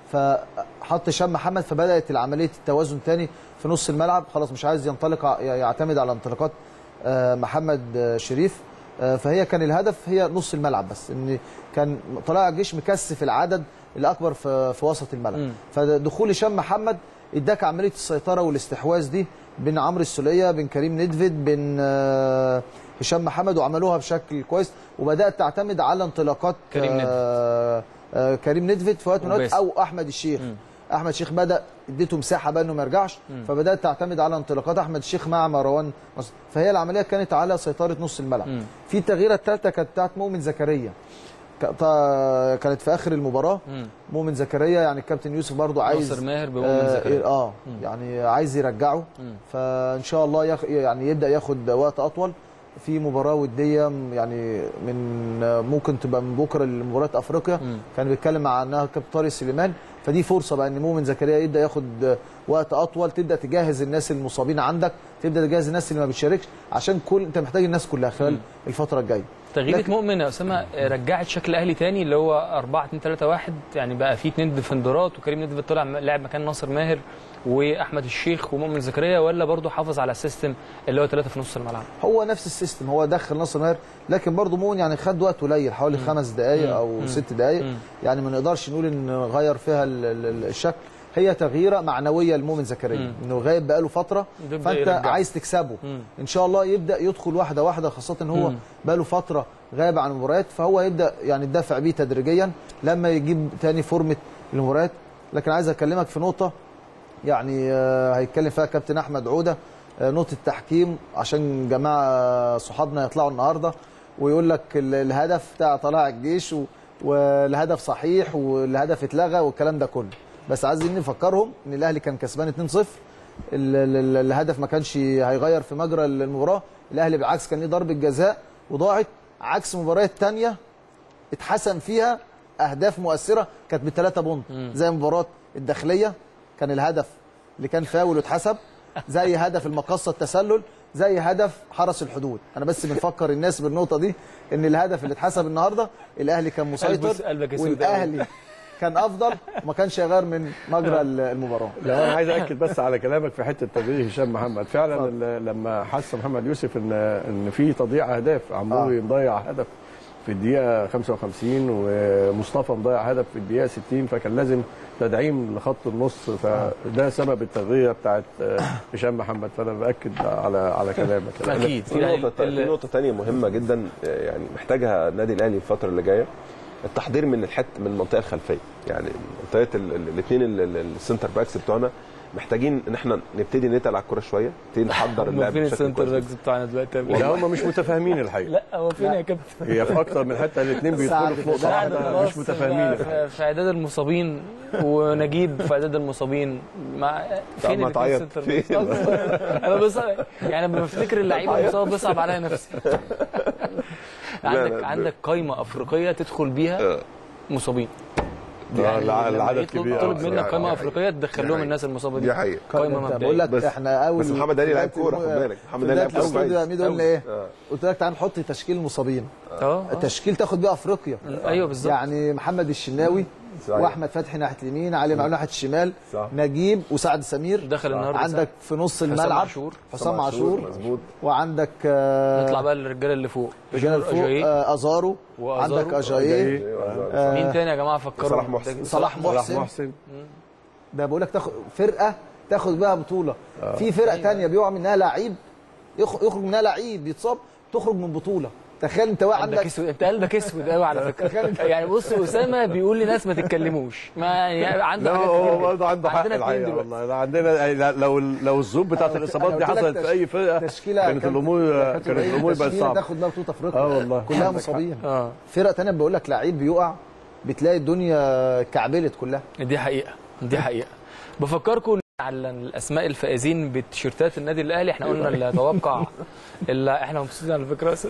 فحط هشام محمد، فبدات العمليه التوازن ثاني في نص الملعب. خلاص مش عايز ينطلق يعتمد على انطلاقات محمد شريف، فهي كان الهدف هي نص الملعب بس، ان كان طلائع الجيش مكثف العدد الاكبر في في وسط الملعب. م. فدخول هشام محمد اداك عمليه السيطره والاستحواذ دي بين عمرو السوليه، بين كريم ندفد، بين هشام محمد، وعملوها بشكل كويس. وبدات تعتمد على انطلاقات كريم ندفد آه آه كريم ندفد في وقت من الوقت، او احمد الشيخ. م. احمد الشيخ بدا اديته مساحه بقى انه ما يرجعش، م. فبدات تعتمد على انطلاقات احمد الشيخ مع مروان. فهي العمليه كانت على سيطره نص الملعب. م. في التغييره الثالثه كانت بتاعت مؤمن زكريا، كانت في اخر المباراه. مم. مؤمن زكريا يعني الكابتن يوسف برضو عايز ناصر ماهر بمؤمن زكريا اه مم. يعني عايز يرجعه. مم. فان شاء الله يخ... يعني يبدا ياخد وقت اطول في مباراه وديه، يعني من ممكن تبقى من بكره لمباراه افريقيا. مم. كان بيتكلم مع انها كابتن طارق سليمان، فدي فرصه بقى ان مؤمن زكريا يبدا ياخد وقت اطول، تبدا تجهز الناس المصابين عندك، تبدا تجهز الناس اللي ما بتشاركش، عشان كل انت محتاج الناس كلها خلال مم. الفتره الجايه. تغييره لكن... مؤمن يا اسامه رجعت شكل اهلي تاني اللي هو أربعة اتنين تلاتة واحد، يعني بقى في اثنين ديفندرات، وكريم ندفد طلع لاعب مكان ناصر ماهر واحمد الشيخ ومؤمن زكريا، ولا برضه حافظ على السيستم اللي هو ثلاثه في نص الملعب؟ هو نفس السيستم، هو دخل ناصر ماهر، لكن برضه مؤمن يعني خد وقت قليل حوالي مم. خمس دقائق او مم. ست دقائق، يعني ما نقدرش نقول ان غير فيها الشكل. هي تغييره معنويه لمؤمن زكريا، انه غايب بقاله فتره، فانت يرجع. عايز تكسبه. مم. ان شاء الله يبدا يدخل واحده واحده، خاصه ان هو بقاله فتره غايب عن المباريات، فهو يبدا يعني يدافع بيه تدريجيا لما يجيب ثاني فورمه المباريات. لكن عايز اكلمك في نقطه يعني هيتكلم فيها كابتن احمد عوده، نقطه التحكيم، عشان جماعه صحابنا يطلعوا النهارده ويقول لك الهدف بتاع طلائع الجيش والهدف صحيح والهدف اتلغى والكلام ده كله. بس عايزين نفكرهم ان الاهلي كان كسبان اتنين صفر، الهدف ما كانش هيغير في مجرى المباراه. الاهلي بالعكس كان ليه ضربه جزاء وضاعت، عكس مباريات ثانيه اتحسن فيها اهداف مؤثره كانت بالثلاثه بونت، زي مباراه الداخليه كان الهدف اللي كان فاول واتحسب، زي هدف المقصه التسلل، زي هدف حرس الحدود. انا بس بنفكر الناس بالنقطه دي، ان الهدف اللي اتحسب النهارده الاهلي كان مسيطر، والاهلي كان افضل وما كانش يغير من مجرى المباراه. لا انا عايز اكد بس على كلامك في حته تغيير هشام محمد. فعلا لما حس محمد يوسف ان ان في تضييع اهداف، عموري آه. مضيع هدف في الدقيقه خمسة وخمسين ومصطفى مضيع هدف في الدقيقه ستين، فكان لازم تدعيم لخط النص، فده سبب التغيير بتاعت هشام محمد. فانا باكد على على كلامك. اكيد. في نقطه في نقطه ثانيه مهمه جدا يعني محتاجها النادي الاهلي الفتره اللي جايه، التحضير من الحت من المنطقه الخلفيه. يعني منطقه الاثنين السنتر باكس بتوعنا محتاجين ان احنا نبتدي نتقل على الكوره شويه، نبتدي نحضر اللعب بشكل كويس. فين السنتر باكس بتاعنا دلوقتي؟ لا هم مش متفاهمين الحقيقه. لا هو فين يا كابتن؟ هي في اكتر من حته، الاثنين بيدخلوا في نقطه واحده، مش متفاهمين في اعداد المصابين، ونجيب في اعداد المصابين مع فين السنتر باكس؟ انا بس يعني لما بفتكر اللعيبه المصاب بيصعب عليا نفسي. عندك عندك قايمه افريقيه تدخل بيها مصابين، يعني العدد كبير، طلب منك قائمه افريقيه تدخل لهم الناس المصابه دي. دي حقيقه قائمه مبدئيه. بقول لك احنا اول بس محمد علي لعيب كوره، خد بالك محمد علي لعيب كوره كويس. قلنا ايه؟ قلت لك تعال نحط تشكيل المصابين، اه تشكيل تاخد بيه افريقيا. ايوه بالظبط. يعني محمد الشناوي واحمد فتحي ناحيه اليمين، علي معلول ناحيه الشمال، نجيب وسعد سمير دخل النهارده. عندك في نص الملعب حسام عاشور، وعندك نطلع بقى للرجاله اللي فوق، الرجاله اللي فوق ازارو، عندك اجاييه، مين تاني يا جماعه فكروا؟ صلاح محسن. صلاح محسن. ده بقول لك تاخد فرقه تاخد بيها بطوله. في فرقه ثانيه بيقع منها لعيب، يخرج منها لعيب يتصاب، تخرج من بطوله. تخيل انت واحد عندك اسود، انت قلبك اسود قوي على فكره. يعني بص اسامه بيقول لناس ما تتكلموش، ما يعني عنده لا حاجات هو كتير برضه عنده حق عندنا اتنين الحقيقه دلوقتي. والله. عندنا لو لو الظروف بتاعت الاصابات دي حصلت في اي فرقه كانت الامور كانت الامور بقت صعبه. تاخد بقى بطوله افريقيا اه والله كلها مصابين. اه فرق ثانيه بقول لك لعيب بيقع بتلاقي الدنيا كعبلت كلها. دي حقيقه دي حقيقه. بفكركم على الاسماء الفائزين بتيشيرتات النادي الاهلي. احنا قلنا اللي يتوقع اللي احنا مبسوطين على فكره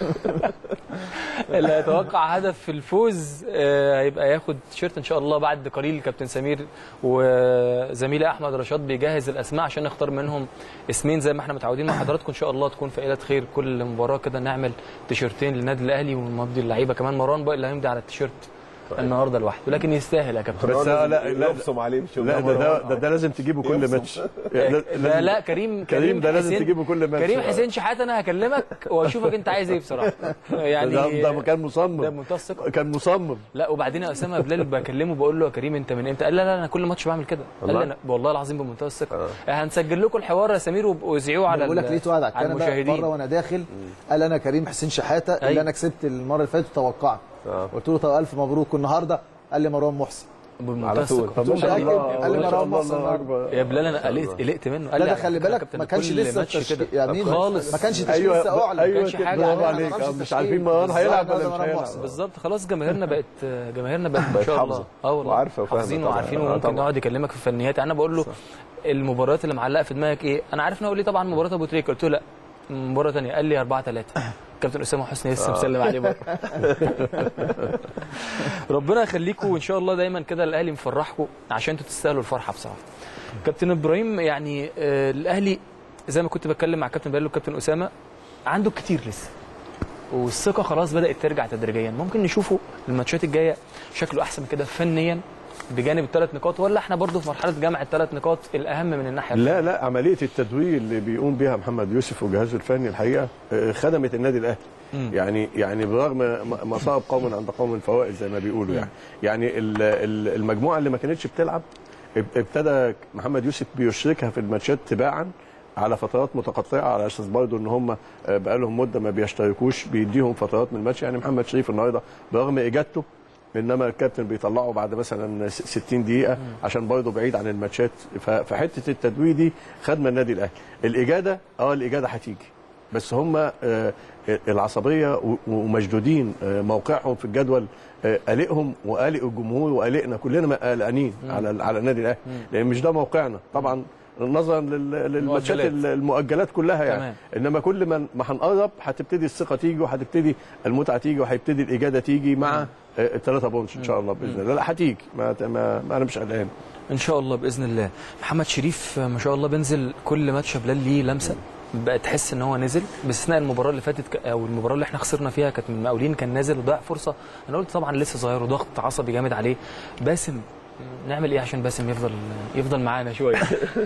اللي يتوقع هدف في الفوز هيبقى ياخد تيشيرت ان شاء الله. بعد قليل كابتن سمير وزميلي احمد رشاد بيجهز الاسماء عشان نختار منهم اسمين زي ما احنا متعودين مع حضراتكم. ان شاء الله تكون فائده خير كل مباراه كده نعمل تيشيرتين للنادي الاهلي ونمضي اللعيبه كمان. مروان بقى اللي هيمضي على التيشيرت النهارده لوحده، لكن يستاهل يا كابتن. بس لا لا يبصم عليه مش لا ده ده, ده, ده لازم تجيبه كل ماتش. لا لا كريم كريم ده لازم تجيبه كل ماتش. كريم حسين شحاته انا هكلمك واشوفك انت عايز ايه بصراحه. يعني ده ده كان مصمم، ده منتهى الثقه، كان مصمم. لا وبعدين يا اسامه بلال بكلمه بقول له يا كريم انت من امتى؟ قال لا لا انا كل ماتش بعمل كده. قال لي انا والله العظيم بمنتهى الثقه. هنسجل لكم الحوار يا سمير وذيعوه على بقول لك ليه قاعد على الكنبه بره وانا داخل قال انا كريم حسين شحاته اللي انا كسبت المره اللي فاتت وتوقعت. قلت له طب الف مبروك. والنهارده قال لي مروان محسن على طول. قال لي مروان محسن يا بلال انا قلقت قلقت منه. قال لي خلي بالك ما كانش لسه يعني خالص ما كانش تشكيل لسه اعلن. ما كانش حاجه برافو عليك. مش عارفين مروان هيلعب ولا مش هيلعب بالظبط. خلاص جماهيرنا بقت جماهيرنا بقت ما شاء الله اه والله عارفه حافظين وعارفين وممكن نقعد يكلمك في الفنيات. انا بقول له المباريات اللي معلقه في دماغك ايه؟ انا عارف ان هو ليه طبعا مباراه ابو تريكه. قلت له لا مباراه ثانيه. قال لي أربعة ثلاثة. كابتن اسامه حسني لسه مسلم عليه بقى. ربنا يخليكم وان شاء الله دايما كده الاهلي مفرحكم عشان انتوا تستاهلوا الفرحه بصراحه. كابتن ابراهيم يعني آه الاهلي زي ما كنت بتكلم مع كابتن بلال وكابتن اسامه عنده كتير لسه والثقه خلاص بدات ترجع تدريجيا. ممكن نشوفه الماتشات الجايه شكله احسن كده فنيا بجانب الثلاث نقاط، ولا احنا برضو في مرحله جمع الثلاث نقاط الاهم من الناحيه لا لا عمليه التدوير اللي بيقوم بها محمد يوسف وجهازه الفني الحقيقه خدمت النادي الاهلي. يعني يعني برغم مصاب قوم عند قوم فوائد زي ما بيقولوا يعني يعني المجموعه اللي ما كانتش بتلعب ابتدى محمد يوسف بيشركها في الماتشات تباعا على فترات متقطعه على اساس برضه ان هم بقى لهم مده ما بيشتركوش بيديهم فترات من الماتش. يعني محمد شريف النهارده برغم اجادته انما الكابتن بيطلعه بعد مثلا ستين دقيقه عشان برضه بعيد عن الماتشات. فحته التدوير دي خدمه النادي الاهلي. الاجاده اه الاجاده هتيجي بس هم العصبيه ومشدودين موقعهم في الجدول قلقهم وقلق الجمهور وقلقنا كلنا قلقانين على على النادي الاهلي لان مش ده موقعنا طبعا نظرا للماتشات المؤجلات كلها يعني تمام. انما كل ما ما هنقرب هتبتدي الثقه تيجي وهتبتدي المتعه تيجي وهيبتدي الاجاده تيجي مع الثلاثه بونش ان شاء الله باذن الله. لا هتيجي ما, ما, ما انا مش قلقان ان شاء الله باذن الله. محمد شريف ما شاء الله بينزل كل ماتش بلال ليه لمسه بقى تحس ان هو نزل باستثناء المباراه اللي فاتت او المباراه اللي احنا خسرنا فيها كانت من المقاولين كان نازل وضيع فرصه. انا قلت طبعا لسه صغير وضغط عصبي جامد عليه. باسم نعمل ايه عشان باسم يفضل يفضل معانا شويه؟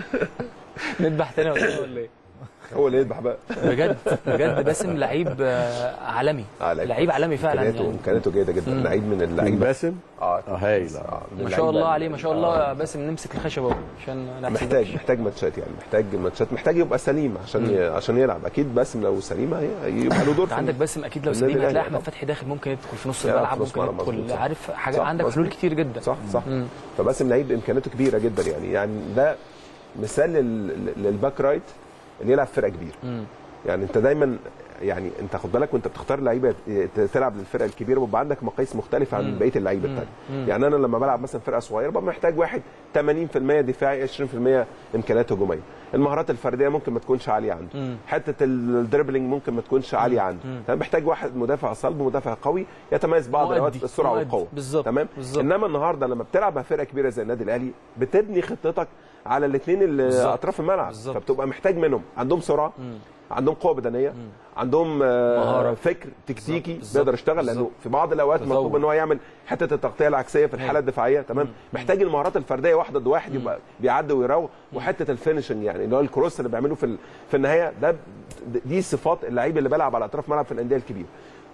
نذبح تاني ولا ايه؟ هو اللي يذبح بقى بجد بجد. باسم لعيب عالمي لعيب عالمي فعلا يعني امكانياته جيده جدا. لعيب من اللعيبه باسم اه هايل آه. ما شاء الله عليه ما شاء الله. آه. باسم نمسك الخشبه عشان محتاج محتاج ماتشات يعني محتاج ماتشات محتاج يبقى سليم عشان ي... عشان يلعب. اكيد باسم لو سليم يبقى له دور. عندك باسم اكيد لو سليم هتلاقي احمد فتحي داخل ممكن يدخل في نص الملعب ممكن يدخل عارف حاجه. عندك حلول كتير جدا صح صح. فباسم لعيب امكانياته كبيره جدا يعني يعني ده مثال للباك رايت اللي يلعب فرقه كبيره. مم. يعني انت دايما يعني انت خد بالك وانت بتختار لعيبه تلعب للفرقه الكبيره بيبقى عندك مقاييس مختلفه عن بقيه اللعيبه الثانيه. يعني انا لما بلعب مثلا فرقه صغيره ببقى محتاج واحد ثمانين بالمية دفاعي عشرين بالمية امكانيات هجوميه. المهارات الفرديه ممكن ما تكونش عاليه عنده. مم. حته الدريبلينج ممكن ما تكونش عاليه عنده. انا محتاج واحد مدافع صلب ومدافع قوي يتميز بعض الاوقات بالسرعه والقوه. تمام بالزبط. انما النهارده لما بتلعب مع فرقه كبيره زي النادي الاهلي بتبني خطتك على الاثنين اطراف الملعب. فبتبقى محتاج منهم عندهم سرعه مم. عندهم قوه بدنيه مم. عندهم مهارة. فكر تكتيكي بيقدر يشتغل لانه في بعض الاوقات مطلوب ان هو يعمل حته التغطيه العكسيه في الحاله الدفاعيه. تمام مم. محتاج المهارات الفرديه واحد ضد واحد يبقى بيعدي ويراوغ وحته الفينشنج يعني اللي هو الكروس اللي بيعمله في في النهايه ده دي صفات اللعيب اللي بيلعب على اطراف ملعب في الانديه الكبيره.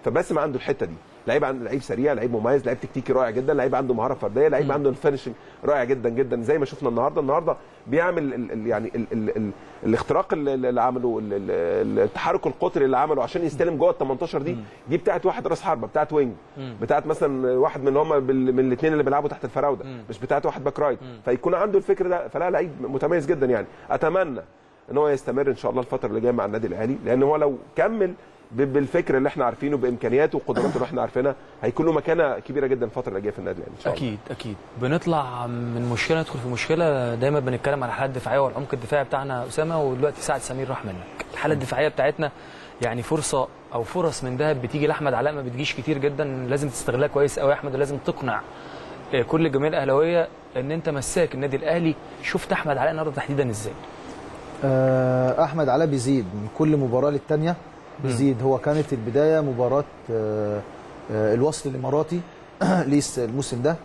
فباسم عنده الحته دي، لعيب عنده لعيب سريع، لعيب مميز، لعيب تكتيكي رائع جدا، لعيب عنده مهاره فرديه، لعيب عنده الفينشنج رائع جدا جدا زي ما شفنا النهارده. النهارده بيعمل ال ال يعني ال ال ال الاختراق اللي عمله، التحرك القطري اللي عمله عشان يستلم جوه ال تمنتاشر دي، دي بتاعت واحد راس حربه، بتاعت وينج، بتاعت مثلا واحد من اللي هم من الاثنين اللي بيلعبوا تحت الفراوده، مش بتاعت واحد باك رايت، فيكون عنده الفكر ده. فلا لعيب متميز جدا يعني. اتمنى ان هو يستمر ان شاء الله الفتره اللي جايه مع النادي الاهلي، لان هو لو كمل بالفكر اللي احنا عارفينه بامكانياته وقدراته اللي احنا عارفينها هيكون له مكانه كبيره جدا الفتره اللي جايه في النادي الاهلي ان شاء الله. اكيد اكيد. بنطلع من مشكله ندخل في مشكله. دايما بنتكلم على الحاله الدفاعيه والعمق الدفاعي بتاعنا اسامه، ودلوقتي سعد سمير راح منك. الحاله الدفاعيه بتاعتنا يعني فرصه او فرص من دهب بتيجي لاحمد علاء ما بتجيش كتير جدا، لازم تستغلها كويس قوي يا احمد، ولازم تقنع كل الجماهير الاهلاويه ان انت مساك النادي الاهلي. شفت احمد علاء النهارده تحديدا ازاي؟ احمد علاء بيزيد من كل مباراه للثانيه، بيزيد. هو كانت البدايه مباراه الوصل الاماراتي ليس الموسم ده،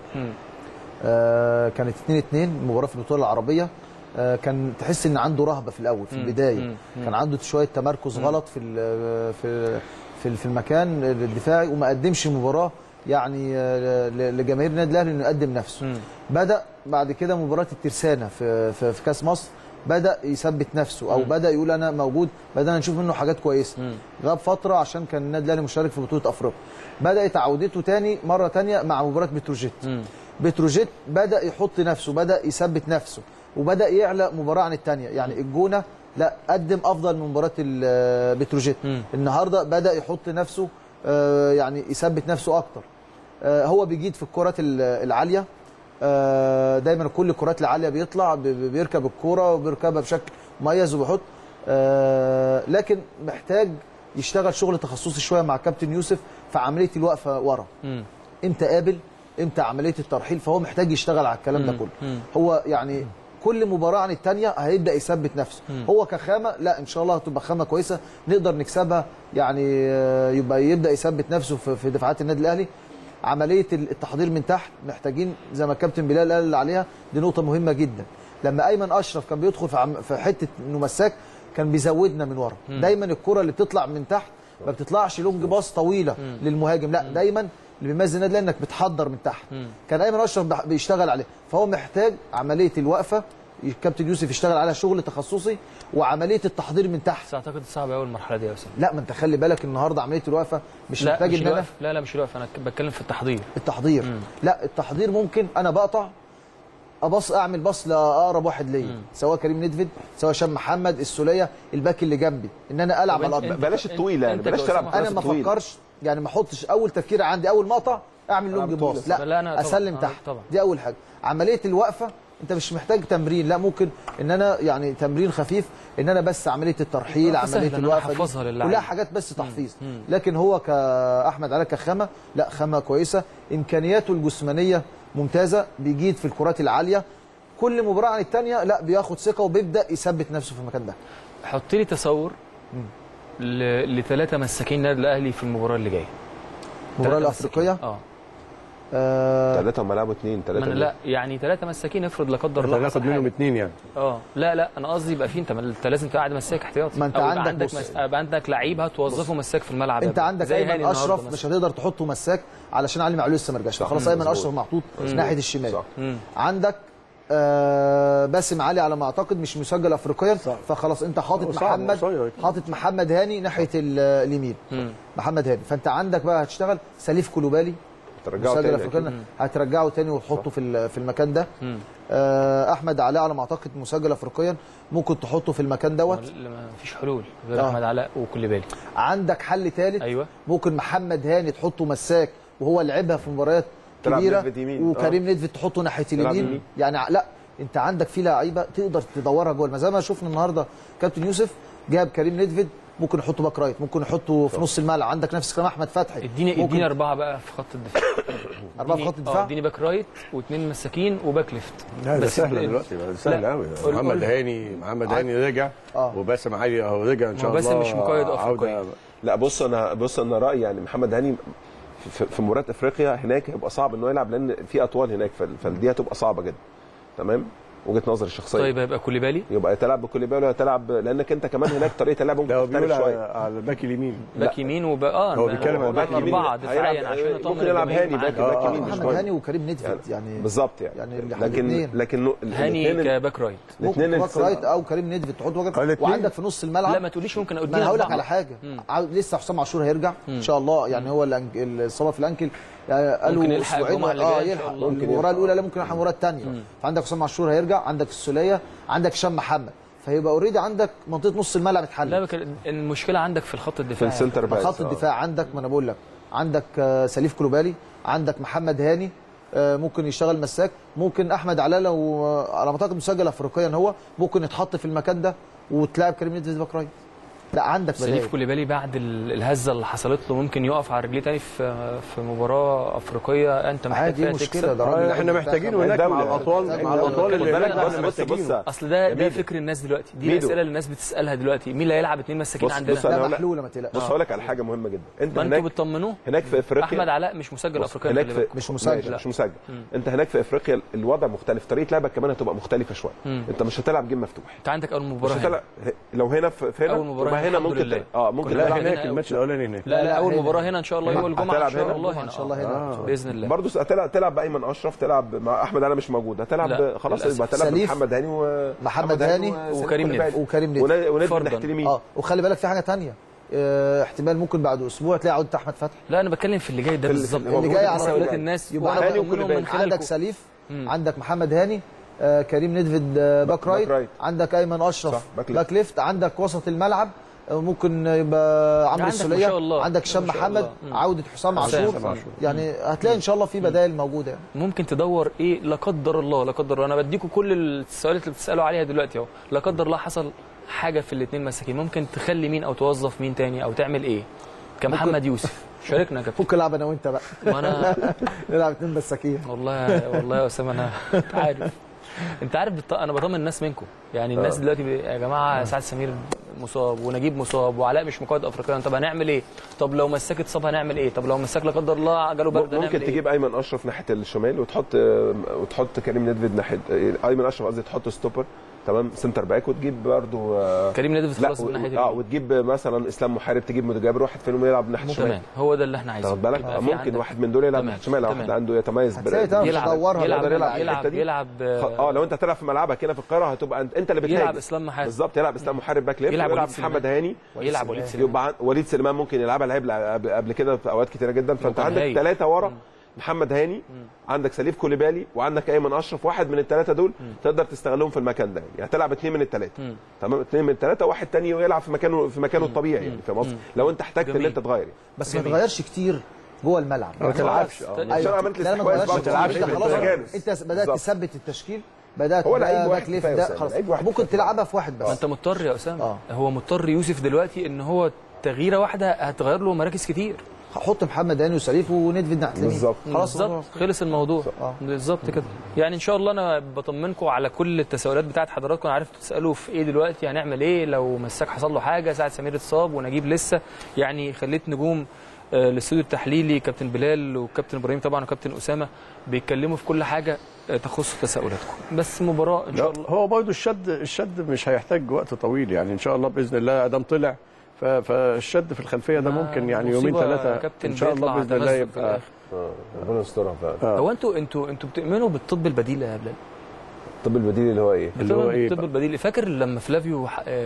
كانت اتنين اتنين مباراه في البطوله العربيه. كان تحس ان عنده رهبه في الاول في البدايه، كان عنده شويه تمركز غلط في في في المكان الدفاعي، وما قدمش مباراه يعني لجماهير النادي الاهلي انه يقدم نفسه. بدا بعد كده مباراه الترسانه في في, في كاس مصر بدا يثبت نفسه، او مم. بدا يقول انا موجود، بدانا نشوف منه حاجات كويسه. مم. غاب فتره عشان كان النادي الاهلي مشارك في بطوله افريقيا. بدات عودته تاني مره تانيه مع مباراه بتروجيت. مم. بتروجيت بدا يحط نفسه، بدا يثبت نفسه، وبدا يعلى مباراه عن الثانيه. يعني الجونه لا قدم افضل من مباراه بتروجيت. النهارده بدا يحط نفسه، يعني يثبت نفسه اكتر. هو بيجيد في الكرات العاليه، دايما كل الكرات العاليه بيطلع بيركب الكوره وبيركبها بشكل مميز وبيحط، لكن محتاج يشتغل شغل تخصصي شويه مع كابتن يوسف في عمليه الوقفه ورا، امتى قابل، امتى عمليه الترحيل. فهو محتاج يشتغل على الكلام ده كله. هو يعني كل مباراه عن الثانيه هيبدا يثبت نفسه. هو كخامه لا ان شاء الله هتبقى خامه كويسه نقدر نكسبها، يعني يبقى يبدا يثبت نفسه في دفاعات النادي الاهلي. عمليه التحضير من تحت محتاجين زي ما الكابتن بلال قال عليها، دي نقطه مهمه جدا. لما ايمن اشرف كان بيدخل في حته انه مساك كان بيزودنا من ورا. دايما الكره اللي بتطلع من تحت ما بتطلعش لونج باص طويله مم. للمهاجم، لا دايما اللي بيميز النادي انك بتحضر من تحت. مم. كان ايمن اشرف بيشتغل عليه، فهو محتاج عمليه الوقفه الكابتن يوسف يشتغل عليها شغل تخصصي، وعمليه التحضير من تحت. بس اعتقد صعب قوي المرحله دي يا اسامه. لا ما انت خلي بالك النهارده عمليه الوقفه مش لا محتاج مش ان انا لا لا مش الوقفه، انا بتكلم في التحضير. التحضير مم. لا التحضير ممكن انا بقطع ابص اعمل باص لاقرب واحد ليا، سواء كريم ندفد، سواء هشام محمد، السوليه، الباك اللي جنبي، ان انا العب على الارض. بلاش الطويله يعني، بلاش تلعب. انا ما افكرش يعني، ما احطش اول تفكير عندي اول ما اقطع اعمل لونج باص، لا, لا أنا اسلم طبعًا. تحت طبعًا. دي اول حاجه. عمليه الوقفه انت مش محتاج تمرين، لا ممكن ان انا يعني تمرين خفيف، ان انا بس عمليه الترحيل، عمليه الوقفه دي كلها حاجات بس تحفيظ. لكن هو كاحمد علاء كخامه لا خامه كويسه، امكانياته الجسمانيه ممتازه، بيجيد في الكرات العاليه، كل مباراه عن الثانيه لا بياخد ثقه وبيبدا يثبت نفسه في المكان ده. حط لي تصور لثلاثه مساكين النادي الاهلي في المباراه اللي جايه. المباراه الافريقيه اه ثلاثة هم لعبوا اثنين ثلاثة لا يعني ثلاثة مساكين افرض لا قدر الله هناخد منهم اثنين يعني. اه لا لا انا قصدي يبقى في انت انت لازم تقعد مساك احتياطي. ما انت عندك عندك مس... يبقى عندك لعيب هتوظفه مساك في الملعب. انت عندك ايمن اشرف مش هتقدر تحطه مساك علشان علي معلول لسه ما رجعش، خلاص ايمن اشرف محطوط ناحيه الشمال. عندك آه باسم علي على ما اعتقد مش مسجل افريقيا، فخلاص انت حاطط محمد حاطط محمد هاني ناحيه اليمين، محمد هاني. فانت عندك بقى هتشتغل سليف كلوبالي مسجل افريقيا، هترجعه تاني وتحطه في في المكان ده. آه احمد علاء على ما اعتقد مسجل افريقيا، ممكن تحطه في المكان دوت. ما فيش حلول غير آه. احمد علاء وكلوبالي. عندك حل ثالث، ايوه ممكن محمد هاني تحطه مساك وهو لعبها في مباريات كبيره، وكريم ندفد تحطه ناحيه اليمين. يعني لا انت عندك في لعيبه تقدر تدورها جوه، زي ما شفنا النهارده كابتن يوسف جاب كريم ندفد، ممكن يحطه باك رايت، ممكن يحطه في نص الملعب. عندك نفس الكلام احمد فتحي. اديني اديني اربعه بقى في خط الدفاع. اربعه في خط الدفاع، اديني باك رايت واثنين مساكين وباك ليفت. لا ده سهل دلوقتي، سهل قوي. محمد هاني محمد هاني رجع، آه. وباسم علي اهو رجع ان شاء الله. وباسم مش مقيد افريقيا. لا بص انا بص انا رايي يعني محمد هاني في, في مباراه افريقيا هناك هيبقى صعب انه يلعب، لان في اطوال هناك، فدي هتبقى صعبه جدا. تمام. وجهه نظري الشخصيه. طيب هيبقى كوليبالي، يبقى تلعب بكوليبالي ولا تلعب، لانك انت كمان هناك طريقه اللعب ممكن تختلف شويه على الباك اليمين. باك يمين وبقى اه هو بيتكلم على باك يمين اربعه دفاعيا عشان ممكن يلعب هاني باك باك يمين محمد هاني وكريم نيدفيد يعني بالظبط يعني, يعني لكن لكن هاني كباك رايت، ممكن باك رايت او كريم نيدفيد تحط وجهك، وعندك في نص الملعب. لا ما تقوليش ممكن اقول انا هقول لك على حاجه. لسه حسام عاشور هيرجع ان شاء الله، يعني هو الاصابه في الانكل قالوا اسبوعين اه يلحق المباراه الاولى، لا ممكن يلحق المباراه الثانيه. فعندك حسام عاشور هيرجع، عندك السوليه، عندك هشام محمد، فيبقى اوريدي عندك منطقه نص الملعب اتحلت. لا بك... المشكله عندك في الخط الدفاعي، في السنتر باك. خط الدفاع عندك، ما انا بقول لك عندك سليف كلوبالي، عندك محمد هاني ممكن يشتغل مساك، ممكن احمد علاء لو على ما اعتقد مسجل افريقيا هو ممكن يتحط في المكان ده وتلاعب كريم نيدفيد باك رايت. لا عندك بداية. سليف كوليبالي بعد الهزه اللي حصلت له ممكن يقف على رجليه تاني في في مباراه افريقيه انت محتاج فيها تكسب. ده احنا محتاجينه هناك مع الاطوال مع الاطوال اللي هناك. بص بص اصل ده ده فكر الناس دلوقتي، دي الاسئله اللي الناس بتسالها دلوقتي، مين اللي هيلعب اثنين مساكين عندنا؟ لا محلوله ما تقلقش. بص هقول لك على حاجه مهمه جدا، انت هناك انتوا بتطمنوه هناك في افريقيا. احمد علاء مش مسجل افريقيا، هناك في مش مسجل مش مسجل انت هناك في افريقيا الوضع مختلف، طريقه لعبك كمان هتبقى مختلفه شويه. انت مش هتلعب جيم مفتوح، انت عندك اول مباراه لو هنا في هنا اول مباراه هنا ممكن اه ممكن لا هناك الماتش الاولاني هناك. لا لا اول مباراه هنا ان شاء الله يوم الجمعه ان شاء الله ان شاء الله هنا باذن الله. برضه هتلعب تلعب بايمن اشرف، تلعب مع احمد علاء مش موجود، هتلعب خلاص يبقى هتلعب محمد هاني ومحمد هاني وكريم نيدفيد وكريم نيدفيد ونادي ناحيه اليمين. اه وخلي بالك في حاجه ثانيه، اه احتمال ممكن بعد اسبوع تلاقي عوده احمد فتحي. لا انا بتكلم في اللي جاي ده بالظبط، اللي جاي على تساؤلات الناس. يبقى هاني وكوليبالي، عندك سليف، عندك محمد هاني، آه كريم نيدفيد آه باك رايت، عندك ايمن اشرف باك ليفت، عندك وسط الملعب ممكن يبقى عمرو السوليه، عندك هشام محمد، عوده حسام عاشور، يعني هتلاقي ان شاء الله في بدائل موجوده. يعني ممكن تدور ايه لا قدر الله لا قدر الله، انا بديكم كل السؤالات اللي بتسالوا عليها دلوقتي اهو، لا قدر الله حصل حاجه في الاثنين مساكين، ممكن تخلي مين او توظف مين تاني او تعمل ايه؟ كمحمد يوسف شاركنا يا كابتن. فك العب انا وانت بقى. ما انا نلعب اثنين مساكين. والله والله يا اسامه انا عارف انت عارف بت... انا بطمن الناس منكم، يعني الناس دلوقتي ب... يا جماعه سعد سمير مصاب ونجيب مصاب وعلاء مش مقيد افريقيا، طب هنعمل ايه؟ طب لو مساك اتصاب هنعمل ايه؟ طب لو مساك لا قدر الله جاله برد ممكن تجيب إيه؟ ايمن اشرف ناحيه الشمال وتحط وتحط كريم نيدفيد ناحيه ايمن اشرف، قصدي تحط ستوبر تمام سنتر باك، وتجيب برضه كريم نيدفيد خلاص من ناحيه اه وتجيب مثلا اسلام محارب، تجيب متجابر واحد فيهم يلعب ناحيه الشمال. تمام هو ده اللي احنا عايزينه. خد بالك ممكن واحد من دول يلعب ناحيه الشمال لو واحد عنده يتميز يلعب يلعب يلعب يلعب, يلعب اه لو انت هتلعب في ملعبك هنا في القاهره هتبقى انت اللي بتهاجم. يلعب اسلام محارب بالظبط، يلعب اسلام محارب باك ليفت، ويلعب محمد هاني ويلعب وليد سليمان. يبقى وليد سليمان ممكن يلعبها لعب قبل كده في اوقات كتيره جدا، فانت عندك ثلاثه ورا، محمد هاني، مم. عندك سليف كوليبالي، وعندك ايمن اشرف، واحد من الثلاثه دول مم. تقدر تستغلهم في المكان ده، يعني تلعب اثنين من الثلاثه تمام، اثنين من الثلاثه، واحد ثاني يلعب في مكانه في مكانه الطبيعي يعني في مصر لو انت احتجت ان انت تغير، بس ما تغيرش كتير جوه الملعب، ما تلعبش عشان عملت الاستحواذ ما تلعبش خلاص، انت بدات تثبت التشكيل، بدات هو لعيب باك ليفت ده خلاص ممكن تلعبها في واحد بس. انت مضطر يا اسامه آه. هو مضطر يوسف دلوقتي ان هو تغييره واحده هتغير له مراكز كتير، حط محمد هاني وسليف ونيدفيد ناحيه اليمين بالظبط خلاص بالظبط خلص الموضوع آه. بالظبط كده. يعني ان شاء الله انا بطمنكم على كل التساؤلات بتاعت حضراتكم، انا عارف تسالوا في ايه دلوقتي، هنعمل ايه لو مساك حصل له حاجه، سعد سمير اتصاب ونجيب لسه، يعني خليت نجوم آه الاستوديو التحليلي كابتن بلال وكابتن ابراهيم طبعا وكابتن اسامه بيتكلموا في كل حاجه آه تخص تساؤلاتكم، بس مباراه ان شاء الله. هو برضه الشد الشد مش هيحتاج وقت طويل، يعني ان شاء الله باذن الله ادام طلع فالشد في الخلفيه ده ممكن يعني يومين ثلاثه ان شاء الله باذن الله يبقى ربنا يسترها فعلا. هو انتوا انتوا انتوا بتؤمنوا بالطب البديل يا بلال؟ الطب البديل اللي هو ايه؟ اللي هو ايه؟ الطب البديل، فاكر لما فلافيو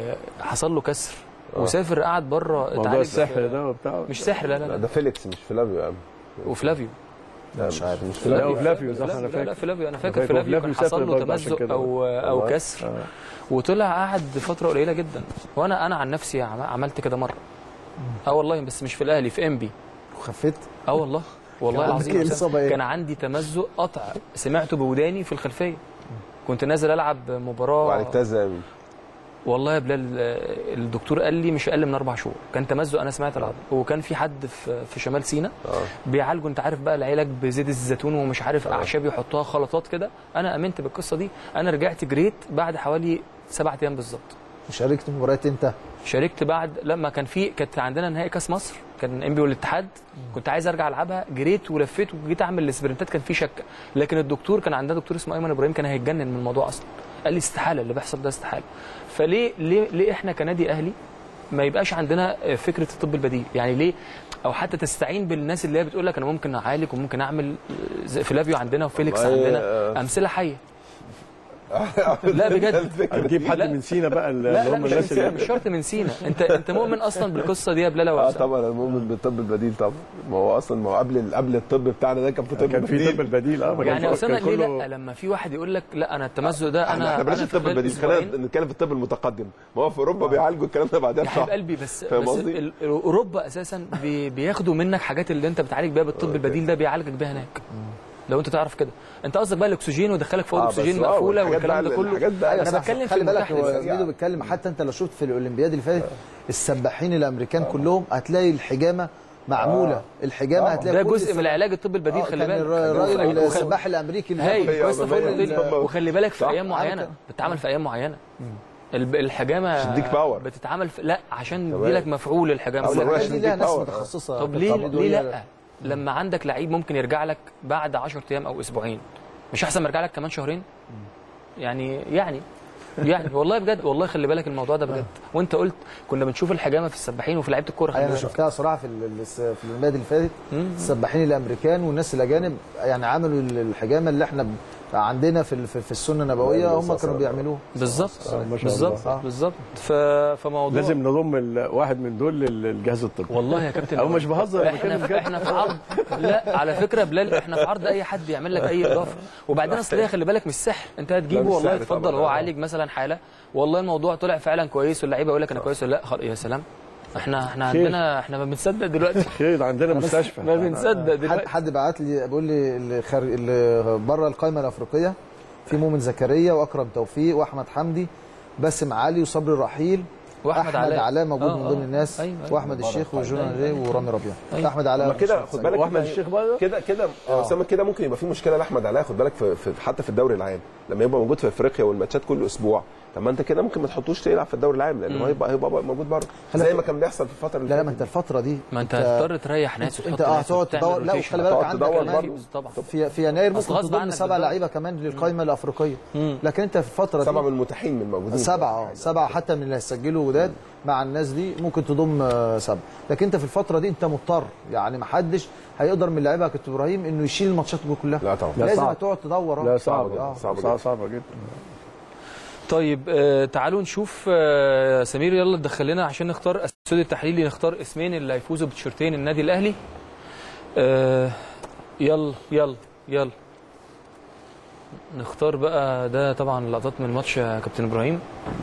حصل له كسر آه. وسافر قعد بره اتعالج؟ السحر ده وبتاع مش سحر، لا لا, لا ده فيليكس مش فلافيو يا عم. وفلافيو لا مش عارف مش فلافيو. لا فلافيو صح انا فاكر. لا فلافيو انا فاكر فلافيو كان حصل له تمزق او او كسر آه. وطلع قعد فتره قليله جدا، وانا انا عن نفسي عملت كده مره اه والله، بس مش في الاهلي، في انبي وخفيت اه والله والله العظيم كان عندي تمزق قطع سمعته بوداني في الخلفيه، كنت نازل العب مباراه وعالجتها ازاي؟ والله يا بلال الدكتور قال لي مش اقل من اربع شهور، كان تمزق انا سمعت العظم، وكان في حد في في شمال سيناء بيعالجوا، انت عارف بقى العلاج بزيت الزيتون ومش عارف اعشاب يحطوها خلطات كده، انا امنت بالقصه دي، انا رجعت جريت بعد حوالي سبعة ايام بالظبط. وشاركت مباريات انت؟ شاركت بعد لما كان في كانت عندنا نهائي كاس مصر كان انبي والاتحاد، كنت عايز ارجع العبها، جريت ولفيت وجيت اعمل السبرنتات، كان في شك، لكن الدكتور كان عندنا دكتور اسمه ايمن ابراهيم كان هيتجنن من الموضوع اصلا، قال لي استحاله اللي بيحصل ده استحاله. فليه ليه ليه احنا كنادي اهلي ما يبقاش عندنا فكره الطب البديل؟ يعني ليه؟ او حتى تستعين بالناس اللي هي بتقول لك انا ممكن اعالج وممكن اعمل زي فلافيو عندنا وفيليكس عندنا، امثله حيه. لا بجد هتجيب حد من سينا بقى اللي لا لا هم مش, الناس اللي... اللي مش شرط من سينا. انت انت مؤمن اصلا بالقصه دي يا بلال؟ اه طبعا انا مؤمن بالطب البديل طبعا. ما هو اصلا ما هو قبل قبل الطب بتاعنا ده كان في طب كان في طب البديل. اه يعني اصل انا ليه لا لما في واحد يقول لك لا انا التمزق ده انا احنا بلاش الطب البديل، خلينا نتكلم في الطب المتقدم. ما هو في اوروبا بيعالجوا الكلام ده بعدين. يا حبيب قلبي بس بس اوروبا اساسا بي... بياخدوا منك حاجات اللي انت بتعالج بيها بالطب البديل ده بيعالجك بيها هناك. لو انت تعرف كده. انت قصدك بقى الاكسجين ودخلك فوق الاكسجين مقفوله والكلام ده كله. انا بتكلم في بالك هو ميدو بيتكلم. حتى انت لو شفت في الاولمبياد اللي فاتت السباحين الامريكان كلهم هتلاقي الحجامه معموله. الحجامه هتلاقي ده جزء من العلاج الطب البديل. خلي بالك الراجل السباح الامريكي اللي وخلي بالك في ايام معينه بتتعمل في ايام معينه. الحجامه بتتعمل في... لا عشان دي لك مفعول الحجامه. دي لها ناس متخصصه. طب ليه ليه لا؟ لما عندك لعيب ممكن يرجع لك بعد عشرة ايام او اسبوعين، مش احسن ما يرجع لك كمان شهرين؟ يعني يعني يعني والله بجد والله خلي بالك الموضوع ده بجد. وانت قلت كنا بنشوف الحجامه في السباحين وفي لعيبه الكوره. انا شفتها صراحه في في الاولمبياد اللي فاتت. السباحين الامريكان والناس الاجانب يعني عملوا الحجامه اللي احنا عندنا في في السنه النبويه هم كانوا بيعملوها بالظبط بالظبط بالظبط. فموضوع لازم نضم واحد من دول للجهاز الطبي. والله يا كابتن او مش بهزر. احنا احنا في عرض. لا على فكره بلال احنا في عرض اي حد يعمل لك اي اضافه. وبعدين اصل هي خلي بالك مش سحر. انت هتجيبه والله اتفضل هو عالج مثلا حاله والله الموضوع طلع فعلا كويس واللعيبه يقول لك انا كويس ولا لا. يا سلام. احنا احنا خير. عندنا احنا ما بنصدق دلوقتي. خير عندنا مستشفى ما بنصدق دلوقتي. حد بعت لي بيقول لي اللي, خر... اللي بره القائمه الافريقيه في مؤمن زكريا واكرم توفيق واحمد حمدي باسم علي وصبري رحيل واحمد علاء علاء موجود آه من ضمن الناس. أيوة أيوة. واحمد الشيخ وجونان ري ورامي ربيع. أيوة. احمد علاء كده خد بالك واحمد الشيخ برضه كده كده اسامه كده ممكن يبقى في مشكله لاحمد علاء. خد بالك في, في حتى في الدوري العام لما يبقى موجود في افريقيا والماتشات كل اسبوع. طب ما انت كده ممكن ما تحطوش يلعب في الدوري العام لانه هو هيبقى هيبقى موجود بره زي ما كان بيحصل في الفتره اللي لا لا ما انت الفتره دي ما انت هتضطر تريح ناس انت اه هتقعد تدور. لا وخلي بالك عندك كمان في في يناير ممكن تضم سبع لعيبه كمان للقائمه الافريقيه. لكن انت في الفتره دي سبعه من المتاحين من الموجودين سبعه اه سبعه حتى من اللي هيسجلوا جداد مع الناس دي ممكن تضم سبعه. لكن انت في الفتره دي انت مضطر يعني ما حدش هيقدر من لعيبه كابتن ابراهيم انه يشيل الماتشات دي كلها. لا طبعا لازم هتقعد تدور. لا صعبه صعبه صعبه جدا. طيب آه تعالوا نشوف آه سمير يلا تدخل لنا عشان نختار استوديو التحليلي نختار اسمين اللي هيفوزوا بتيشيرتين النادي الاهلي. آه يلا يلا يلا نختار بقى. ده طبعا لقطات من الماتش يا كابتن ابراهيم.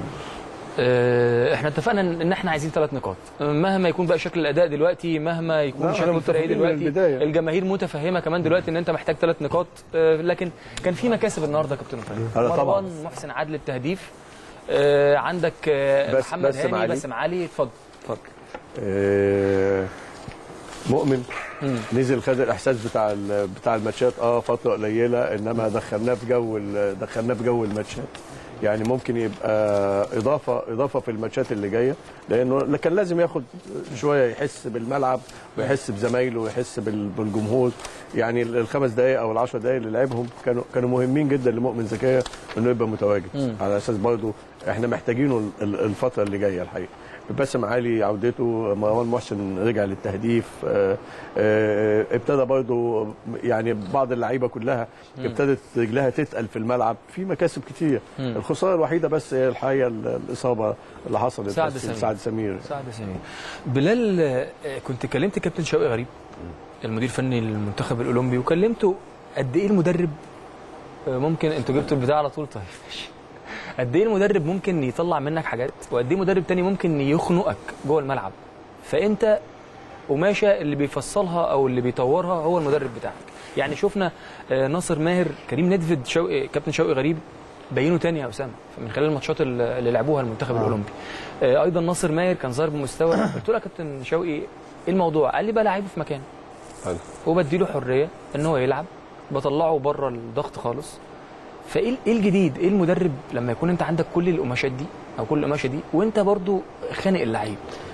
آه احنا اتفقنا ان احنا عايزين ثلاث نقاط مهما يكون بقى شكل الاداء دلوقتي مهما يكون شكل الفريق دلوقتي. الجماهير متفهمه كمان دلوقتي ان انت محتاج ثلاث نقاط. آه لكن كان في مكاسب النهارده يا كابتن ابراهيم. مروان محسن عادل التهديف. آه عندك آه محمد هاني باسم علي. اتفضل اتفضل. آه مؤمن مم. نزل خد الاحساس بتاع بتاع الماتشات اه فتره قليله انما دخلناه في جو دخلناه في جو الماتشات. يعني ممكن يبقى اضافه اضافه في الماتشات اللي جايه لانه كان لازم ياخد شويه يحس بالملعب ويحس بزمايله ويحس بالجمهور. يعني الخمس دقائق او العشر دقائق اللي لعبهم كانوا كانوا مهمين جدا لمؤمن زكريا انه يبقى متواجد. مم. على اساس برضه احنا محتاجينه الفتره اللي جايه الحقيقه. باسم علي عودته، مروان محسن رجع للتهديف. اه اه ابتدى برضه يعني بعض اللعيبه كلها ابتدت رجلها تتقل في الملعب. في مكاسب كتير. مم. الخساره الوحيده بس هي الحقيقه الاصابه اللي حصلت سعد سمير. سعد سمير سعد سمير. بلال كنت كلمت كابتن شوقي غريب المدير الفني للمنتخب الاولمبي وكلمته قد ايه المدرب ممكن انتوا جبتوا البتاع على طول. طيب قد ايه المدرب ممكن يطلع منك حاجات وقد ايه مدرب تاني ممكن يخنقك جوه الملعب. فانت قماشه اللي بيفصلها او اللي بيطورها هو المدرب بتاعك. يعني شفنا ناصر ماهر كريم ندفد شوقي كابتن شوقي غريب بينه تاني يا اسامه من خلال الماتشات اللي لعبوها المنتخب آه. الاولمبي. ايضا ناصر ماهر كان ظاهر بمستوى. قلت له يا كابتن شوقي ايه الموضوع؟ قال لي بقى لعيبه في مكانه وبديله حريه ان هو يلعب بطلعه بره الضغط خالص. فايه ايه الجديد؟ ايه المدرب لما يكون انت عندك كل القماشات دي او كل القماشه دي وانت برضو خانق اللعيب؟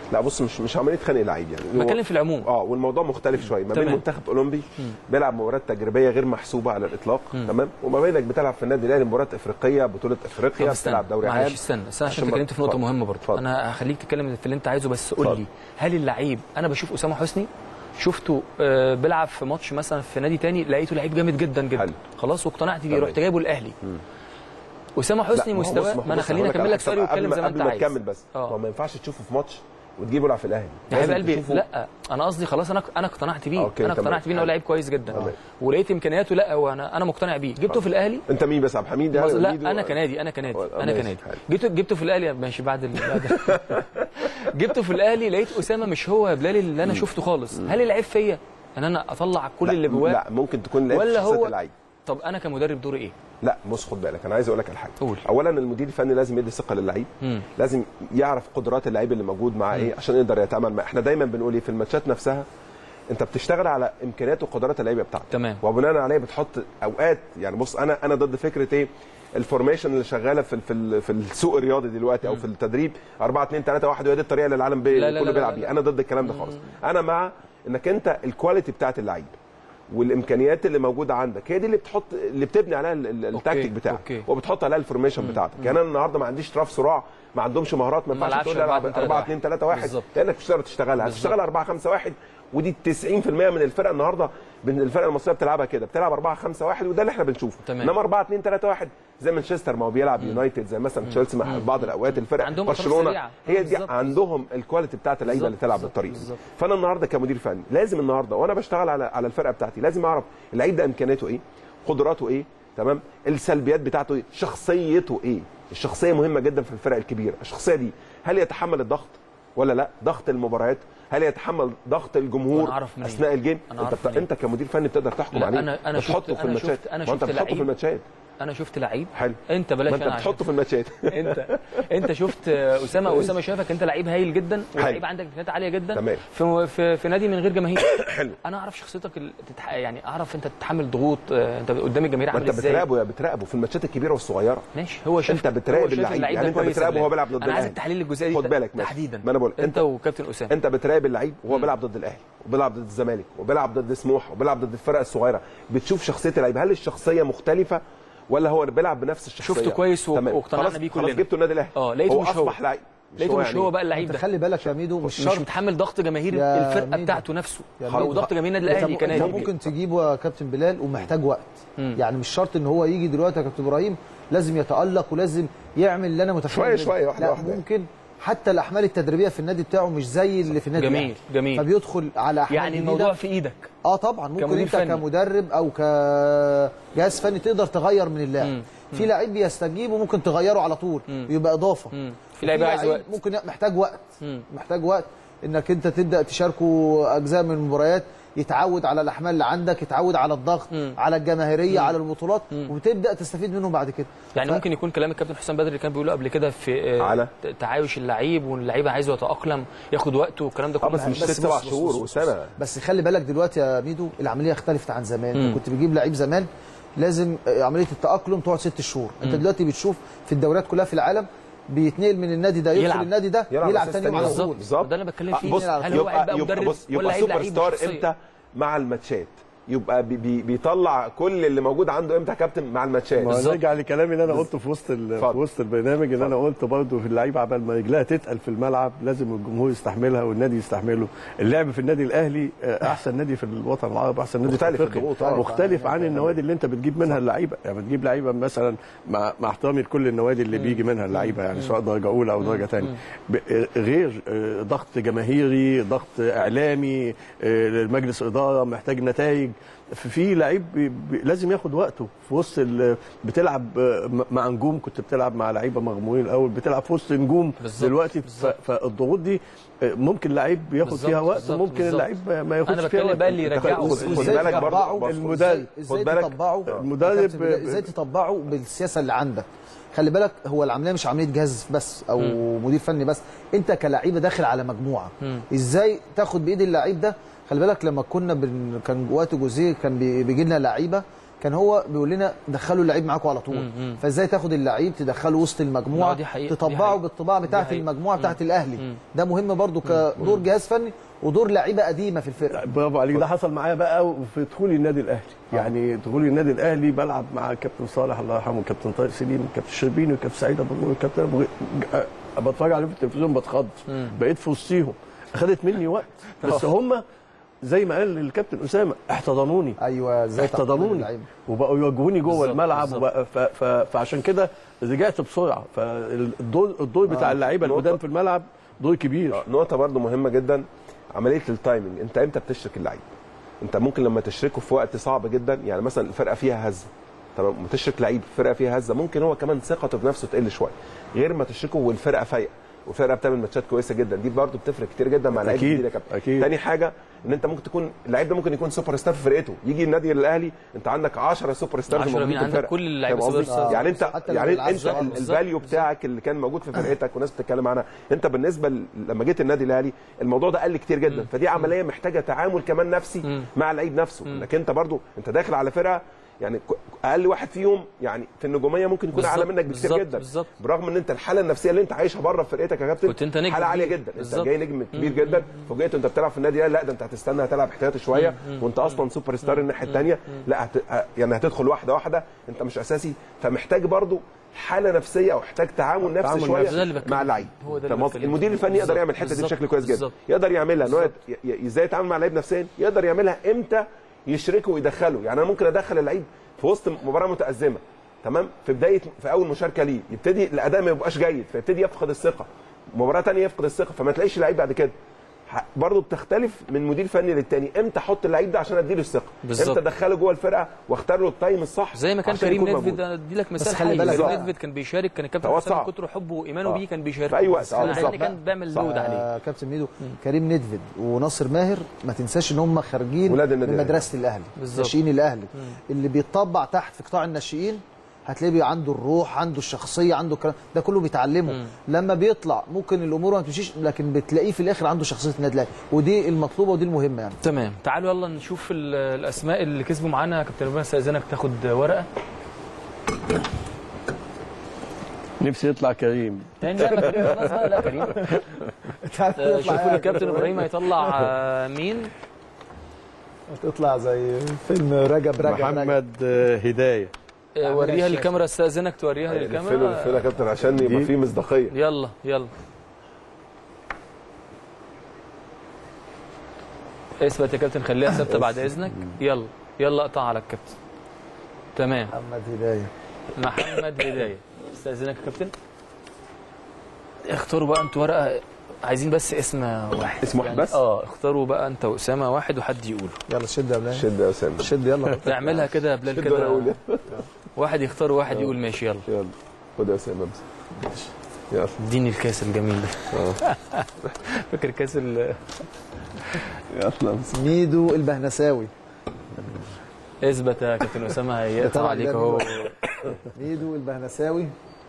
لا بص مش مش عمليه خنق لعيب يعني، بتكلم في العموم. اه والموضوع مختلف شويه ما بين منتخب اولمبي بيلعب مباريات تجريبيه غير محسوبه على الاطلاق، تمام، وما بينك بتلعب في النادي الاهلي مباراه افريقيه، بطوله افريقيا، بتلعب دوري عام. معلش استنى بس انا عشان اتكلمت في نقطه مهمه برضه، انا هخليك تتكلم في اللي انت عايزه، بس قول لي هل اللعيب، انا بشوف اسامه حسني شفته آه بيلعب في ماتش مثلا في نادي تاني لقيته لعيب جامد جدا جدا حل. خلاص واقتنعت بيه، رحت جايبه الاهلي. اسامه حسني مستواه، ما انا خليني اكمل لك سؤالي واتكلم زي ما انت عايز. كمل بس هو ما ينفعش تشوفه في ماتش وتجيبه يلعب في الاهلي يا حبيب قلبي. لا انا قصدي خلاص انا انا اقتنعت بيه، انا اقتنعت بيه ان هو لعيب كويس جدا أوكي. ولقيت امكانياته، لا هو انا انا مقتنع بيه، جبته في الاهلي. انت مين بس عبد الحميد؟ لا انا كنادي انا كنادي انا كنادي جبته جبته في الاهلي ماشي بعد ال... جبته في الاهلي لقيت اسامه مش هو بلال اللي انا شفته خالص. هل العيب فيا ان انا اطلع كل اللي جواه؟ لا ممكن تكون لعيب ولا هو اللعيب. طب انا كمدرب دوري ايه؟ لا بص خد بالك، انا عايز اقول لك على حاجه. قول. اولا المدير الفني لازم يدي ثقه للعيب، لازم يعرف قدرات اللعيب اللي موجود معاه ايه عشان يقدر يتعامل معاه. احنا دايما بنقول ايه في الماتشات نفسها، انت بتشتغل على امكانيات وقدرات اللعيبه بتاعتك، تمام، وبناء عليه بتحط اوقات. يعني بص انا انا ضد فكره ايه الفورميشن اللي شغاله في في في السوق الرياضي دلوقتي او في التدريب أربعة اتنين ثلاثة واحد، وهي دي الطريقه اللي العالم كله بيلعب بيها. انا ضد الكلام ده خالص. انا مع انك انت الكواليتي بتاعت اللعيب والامكانيات اللي موجوده عندك هي دي اللي بتحط اللي بتبني عليها التكتيك بتاعك أوكي. وبتحط عليها الفورميشن بتاعتك. يعني انا النهارده ما عنديش طرف صراع، ما عندهمش مهارات، ما ينفعش تقول لي العب أربعة اتنين ثلاثة واحد لانك مش هتقدر تشتغلها، هتشتغل أربعة خمسة واحد، ودي تسعين في المية من الفرق النهارده الفرق المصريه بتلعبها كده، بتلعب أربعة خمسة واحد وده اللي احنا بنشوفه. انما أربعة اتنين ثلاثة واحد زي مانشستر ما هو بيلعب يونايتد، زي مثلا تشيلسي مع بعض الاوقات الفرق برشلونه هي دي عندهم الكواليتي بتاعت اللعيبه اللي تلعب بالطريقه. فانا النهارده كمدير فني لازم النهارده وانا بشتغل على على الفرقه بتاعتي لازم اعرف اللعيب ده امكانياته ايه، قدراته ايه، تمام، السلبيات بتاعته ايه، شخصيته ايه. الشخصيه مهمه جدا في الفرق الكبيره. الشخصيه دي هل يتحمل الضغط ولا لا، ضغط المباريات، هل يتحمل ضغط الجمهور اثناء الجيم. انت انت كمدير فني بتقدر تحكم عليه، انا انا تحطه في الماتشات، انت بتحطه في الماتشات. انا شفت لعيب حلو، انت بلاش انت بتحطه في الماتشات. انت انت شفت اسامه واسامه شافك انت لعيب هايل جدا ولعيب عندك امكانيات عاليه جدا تمام. في في, في نادي من غير جماهير. حلو، انا اعرف شخصيتك تتح... يعني اعرف انت تتحمل ضغوط، انت قدام الجماهير عامل ازاي. انت بتراقبه يا بتراقبه في الماتشات الكبيره والصغيره. ماشي، هو شايف انت بتراقب اللعيب، يعني انت بتراقبه وهو بيلعب ضد الاهلي. انا عايز التحليل للجزئيه دي خد بالك تحديدا. ما انا بقول انت وكابتن اسامه انت بتراقب اللعيب وهو بيلعب ضد الاهلي وبيلعب ضد الزمالك وبيلعب ضد سموحه وبيلعب ضد الفرق الصغيره، بتشوف شخصيه اللعيب هل الشخصيه مختلفه ولا هو بيلعب بنفس الشخصيه. شفته كويس واقتنعنا بيه كلنا. خلاص جبته النادي الاهلي، اه لقيته مش هو اصبح لعيب، لقيته مش هو بقى اللعيب ده. خلي بالك يا ميدو مش شرط مش متحمل ضغط جماهير الفرقه بتاعته نفسه او ضغط جماهير النادي الاهلي كنادي. ممكن تجيبه يا كابتن بلال ومحتاج وقت. مم. يعني مش شرط ان هو يجي دلوقتي يا كابتن ابراهيم لازم يتالق ولازم يعمل اللي انا متخيل شويه شويه واحده واحده. ممكن حتى الاحمال التدريبيه في النادي بتاعه مش زي اللي في النادي جميل الأهلي. جميل فبيدخل على احمال يعني الموضوع في ايدك. اه طبعا ممكن انت فني. كمدرب او كجهاز فني تقدر تغير من اللاعب. في لعيب بيستجيب وممكن تغيره على طول مم. يبقى اضافه. مم. في لعيب عايز وقت، ممكن محتاج وقت مم. محتاج وقت انك انت تبدا تشاركه اجزاء من المباريات، يتعود على الاحمال اللي عندك، يتعود على الضغط، مم. على الجماهيريه، مم. على البطولات، مم. وتبدا تستفيد منهم بعد كده. يعني ف... ممكن يكون كلام الكابتن حسام بدري اللي كان بيقوله قبل كده في على تعايش اللعيب واللعيب عايزه يتاقلم ياخد وقته والكلام ده كله. بس مش ست سبع شهور وسنه. بس خلي بالك دلوقتي يا ميدو العمليه اختلفت عن زمان. كنت بتجيب لعيب زمان لازم عمليه التاقلم تقعد ست شهور. مم. انت دلوقتي بتشوف في الدوريات كلها في العالم بيتنقل من النادي ده يدخل يلعب. النادي ده يلعب, يلعب ثاني يوم على طول. بالظبط ده اللي بتكلم فيه. بص هل هو هيبقى مدرب ولا هيبقى سوبر ستار امتى مع الماتشات؟ يبقى بي بي بيطلع كل اللي موجود عنده امتى يا كابتن مع الماتشات. نرجع لكلامي اللي انا قلته في وسط في وسط البرنامج ان انا قلت برضه في اللعيبه عبال ما رجلها تتقل في الملعب لازم الجمهور يستحملها والنادي يستحمله. اللعب في النادي الاهلي احسن نادي في الوطن العربي، احسن نادي مختلف في افريقيا، مختلف عن النوادي اللي انت بتجيب منها اللعيبه. يعني بتجيب لعيبه مثلا مع مع احترامي لكل النوادي اللي بيجي منها اللعيبه يعني سواء درجه اولى او درجه ثانيه، غير ضغط جماهيري، ضغط اعلامي، المجلس اداره محتاج نتائج. في لعيب لازم ياخد وقته في وسط بتلعب مع نجوم، كنت بتلعب مع لعيبه مغمورين الاول، بتلعب في وسط نجوم دلوقتي، فالضغوط دي ممكن لعيب ياخد فيها وقت وممكن اللعيب ما ياخدش فيها وقت. انا بقى اللي يرجعه خد بالك برضه المدرب ازاي تطبعه المدرب ازاي تطبعه بالسياسه اللي عندك. خلي بالك هو العمليه مش عمليه جهاز بس او م. مدير فني بس، انت كلاعيبه داخل على مجموعه م. ازاي تاخد بايد اللعيب ده. خلي بالك لما كنا بن... كان وقت جوزيه كان بيجي لنا لعيبه كان هو بيقول لنا دخلوا اللعيب معاكم على طول. فازاي تاخد اللعيب تدخله وسط المجموعه دي حقيقة. تطبعه دي بالطباع بتاعه المجموعه بتاعه الاهلي. مم. ده مهم برضو كدور جهاز فني ودور لعيبه قديمه في الفرقه. برافو عليك. ده حصل معايا بقى في دخولي النادي الاهلي. آه. يعني دخولي النادي الاهلي بلعب مع كابتن صالح الله يرحمه، كابتن طارق سليم، كابتن شربيني، وكابتن سعيد ابو النور، كابتن ابو بتفرج عليهم في التلفزيون بتخض. بقيت في وسطيهم، اخذت مني وقت بس هم زي ما قال الكابتن اسامه احتضنوني. ايوه ازاي احتضنوني وبقوا يوجهوني جوه الملعب وبقى ف ف فعشان كده رجعت بسرعه. فالدور الدور بتاع اللعيبه القدام في الملعب دور كبير. نقطه برده مهمه جدا، عمليه التايمنج. انت امتى بتشرك اللعيب؟ انت ممكن لما تشركه في وقت صعب جدا، يعني مثلا الفرقه فيها هزه، تمام، ما تشرك لعيب الفرقه فيها هزه ممكن هو كمان ثقته بنفسه تقل شويه، غير ما تشركه والفرقه فايقه والفرقه بتعمل ماتشات كويسه جدا. دي برده بتفرق كتير جدا مع لعيب كتير يا كابتن. تاني حاجه ان انت ممكن تكون اللعيب ده ممكن يكون سوبر ستار في فرقته، يجي النادي الاهلي انت عندك عشرة سوبر ستارز موجودين في الفرقه، كل اللعيبه سوبر ستار. يعني انت يعني انت الفاليو بتاعك اللي كان موجود في فرقتك وناس بتتكلم عنها، انت بالنسبه لما جيت النادي الاهلي الموضوع ده قل كتير جدا. فدي عمليه محتاجه تعامل كمان نفسي مع اللعيب نفسه، انك انت برده انت داخل على فرقه يعني اقل واحد فيهم يعني في النجوميه ممكن يكون اعلى منك بكتير جدا. بالزبط. برغم ان انت الحاله النفسيه اللي انت عايشها بره في فرقتك يا كابتن كنت انت نجم حاله عاليه جدا. بالزبط. انت جاي نجم كبير جدا فوجئت انت بتلعب في النادي لا ده انت هتستنى هتلعب احتياطي شويه وانت اصلا سوبر ستار الناحيه الثانيه، لا هت... يعني هتدخل واحده واحده انت مش اساسي. فمحتاج برضو حاله نفسيه او محتاج تعامل نفسي شويه مع اللعيب. المدير الفني يقدر يعمل الحته دي بشكل كويس جدا، يقدر يعملها ان هو ازاي يتعامل مع اللعيب نفسيا، يقدر يعملها امتى يشركه ويدخله. يعني انا ممكن ادخل اللعيب في وسط مباراه متازمه، تمام، في بدايه في اول مشاركه ليه يبتدي الاداء ما يبقاش جيد فيبتدي يفقد الثقه، مباراه ثانيه يفقد الثقه فما تلاقيش اللعيب بعد كده. برضه بتختلف من مدير فني للتاني امتى احط اللعيب ده عشان اديله الثقه، امتى ادخله جوه الفرقه واختار له التايم الصح. زي ما كان كريم نيدفيد، ادي لك مثال حي. كريم نيدفيد كان بيشارك، كان الكابتن حسام من كتر حبه وايمانه بيه كان بيشارك في اي وقت يعني كان بيعمل لود عليه. كابتن ميدو كريم نيدفيد وناصر ماهر ما تنساش ان هم خارجين من مدرسه الاهلي، ناشئين الاهلي اللي بيتطبع تحت في قطاع الناشئين هتلاقيه عنده الروح، عنده الشخصيه، عنده الكلام ده كله بيتعلمه. مم. لما بيطلع ممكن الامور ما تمشيش لكن بتلاقيه في الاخر عنده شخصيه النادي الاهلي، ودي المطلوبه ودي المهمه يعني. تمام، تعالوا يلا نشوف الاسماء اللي كسبوا معانا. يا كابتن ربنا استاذنك تاخد ورقه. نفسي يطلع كريم تاني. لا كريم خلاص بقى. لا كريم شوفوا الكابتن ابراهيم هيطلع مين. تطلع زي فيلم رجب رجب محمد هدايه. وريها للكاميرا، استاذنك توريها للكاميرا. فين فين يا كابتن عشان يبقى فيه مصداقيه. يلا يلا اثبت يا كابتن، خليها ثابته بعد اذنك. يلا يلا اقطع على الكابتن. تمام. محمد هدايه. محمد هدايه استاذنك يا كابتن. اختاروا بقى انتوا ورقه، عايزين بس اسم واحد. اسم واحد بس؟ اه اختاروا بقى انت واسامه واحد وحد يقوله. يلا شد يا بلال. شد يا اسامه. شد يلا. اعملها كده يا بلال كده. واحد يختار وواحد يقول ماشي. يلا يلا خد يا اسامه ماشي. يلا اديني الكاس الجميل ده. اه فاكر كاس ال يلا. ميدو البهنساوي. اثبت يا كابتن اسامه، هيقطع عليك اهو. ميدو البهنساوي.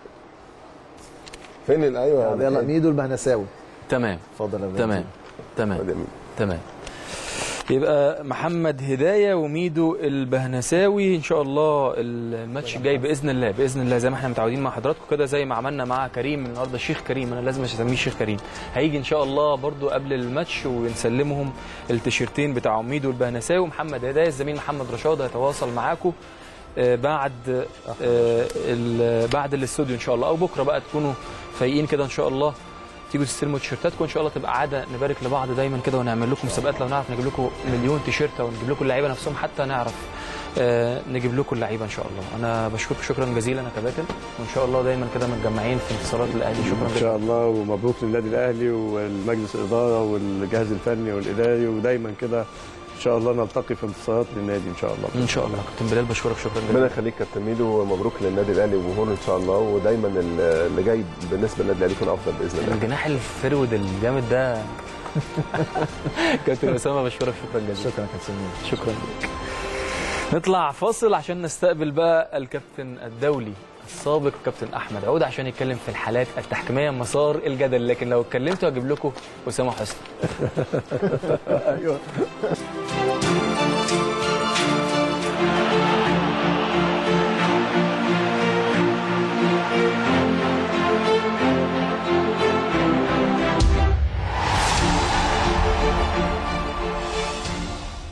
فين الايوه يلا ميدو البهنساوي. تمام اتفضل يا بلال. تمام تمام تمام. يبقى محمد هدايه وميدو البهنساوي. ان شاء الله الماتش الجاي باذن الله باذن الله زي ما احنا متعودين مع حضراتكم كده، زي ما عملنا مع كريم النهارده. الشيخ كريم انا لازم اسميه الشيخ كريم، هيجي ان شاء الله برضو قبل الماتش ونسلمهم التيشيرتين بتاع ميدو البهنساوي. ومحمد هدايه الزميل محمد رشاد هيتواصل معاكم بعد بعد الاستوديو ان شاء الله، او بكره بقى تكونوا فايقين كده ان شاء الله تيجوا تستلموا تيشيرتاتكم. وان شاء الله تبقى عاده نبارك لبعض دايما كده ونعمل لكم مسابقات. لو نعرف نجيب لكم مليون تيشيرت او نجيب لكم اللعيبه نفسهم حتى نعرف آه نجيب لكم اللعيبه ان شاء الله. انا بشكرك شكرا جزيلا يا كباتن، وان شاء الله دايما كده متجمعين في انتصارات الاهلي. شكرا جزيلا ان شاء الله، ومبروك للنادي الاهلي والمجلس الاداره والجهاز الفني والاداري، ودايما كده ان شاء الله نلتقي في انتصارات للنادي ان شاء الله. ان شاء الله. كابتن بلال بشكرك شكرا جزيلا. ربنا يخليك كابتن ميدو، ومبروك للنادي الاهلي وجمهوره ان شاء الله، ودايما اللي جاي بالنسبه للنادي الاهلي يكون افضل باذن الله. الجناح الفرود الجامد ده كابتن اسامه بشكرك شكرا جزيلا. شكرا كابتن ميدو. شكرا لك. نطلع فاصل عشان نستقبل بقى الكابتن الدولي السابق كابتن احمد عوده عشان يتكلم في الحالات التحكيميه مسار الجدل، لكن لو اتكلمتوا هجيب لكم اسامه حسني. ايوه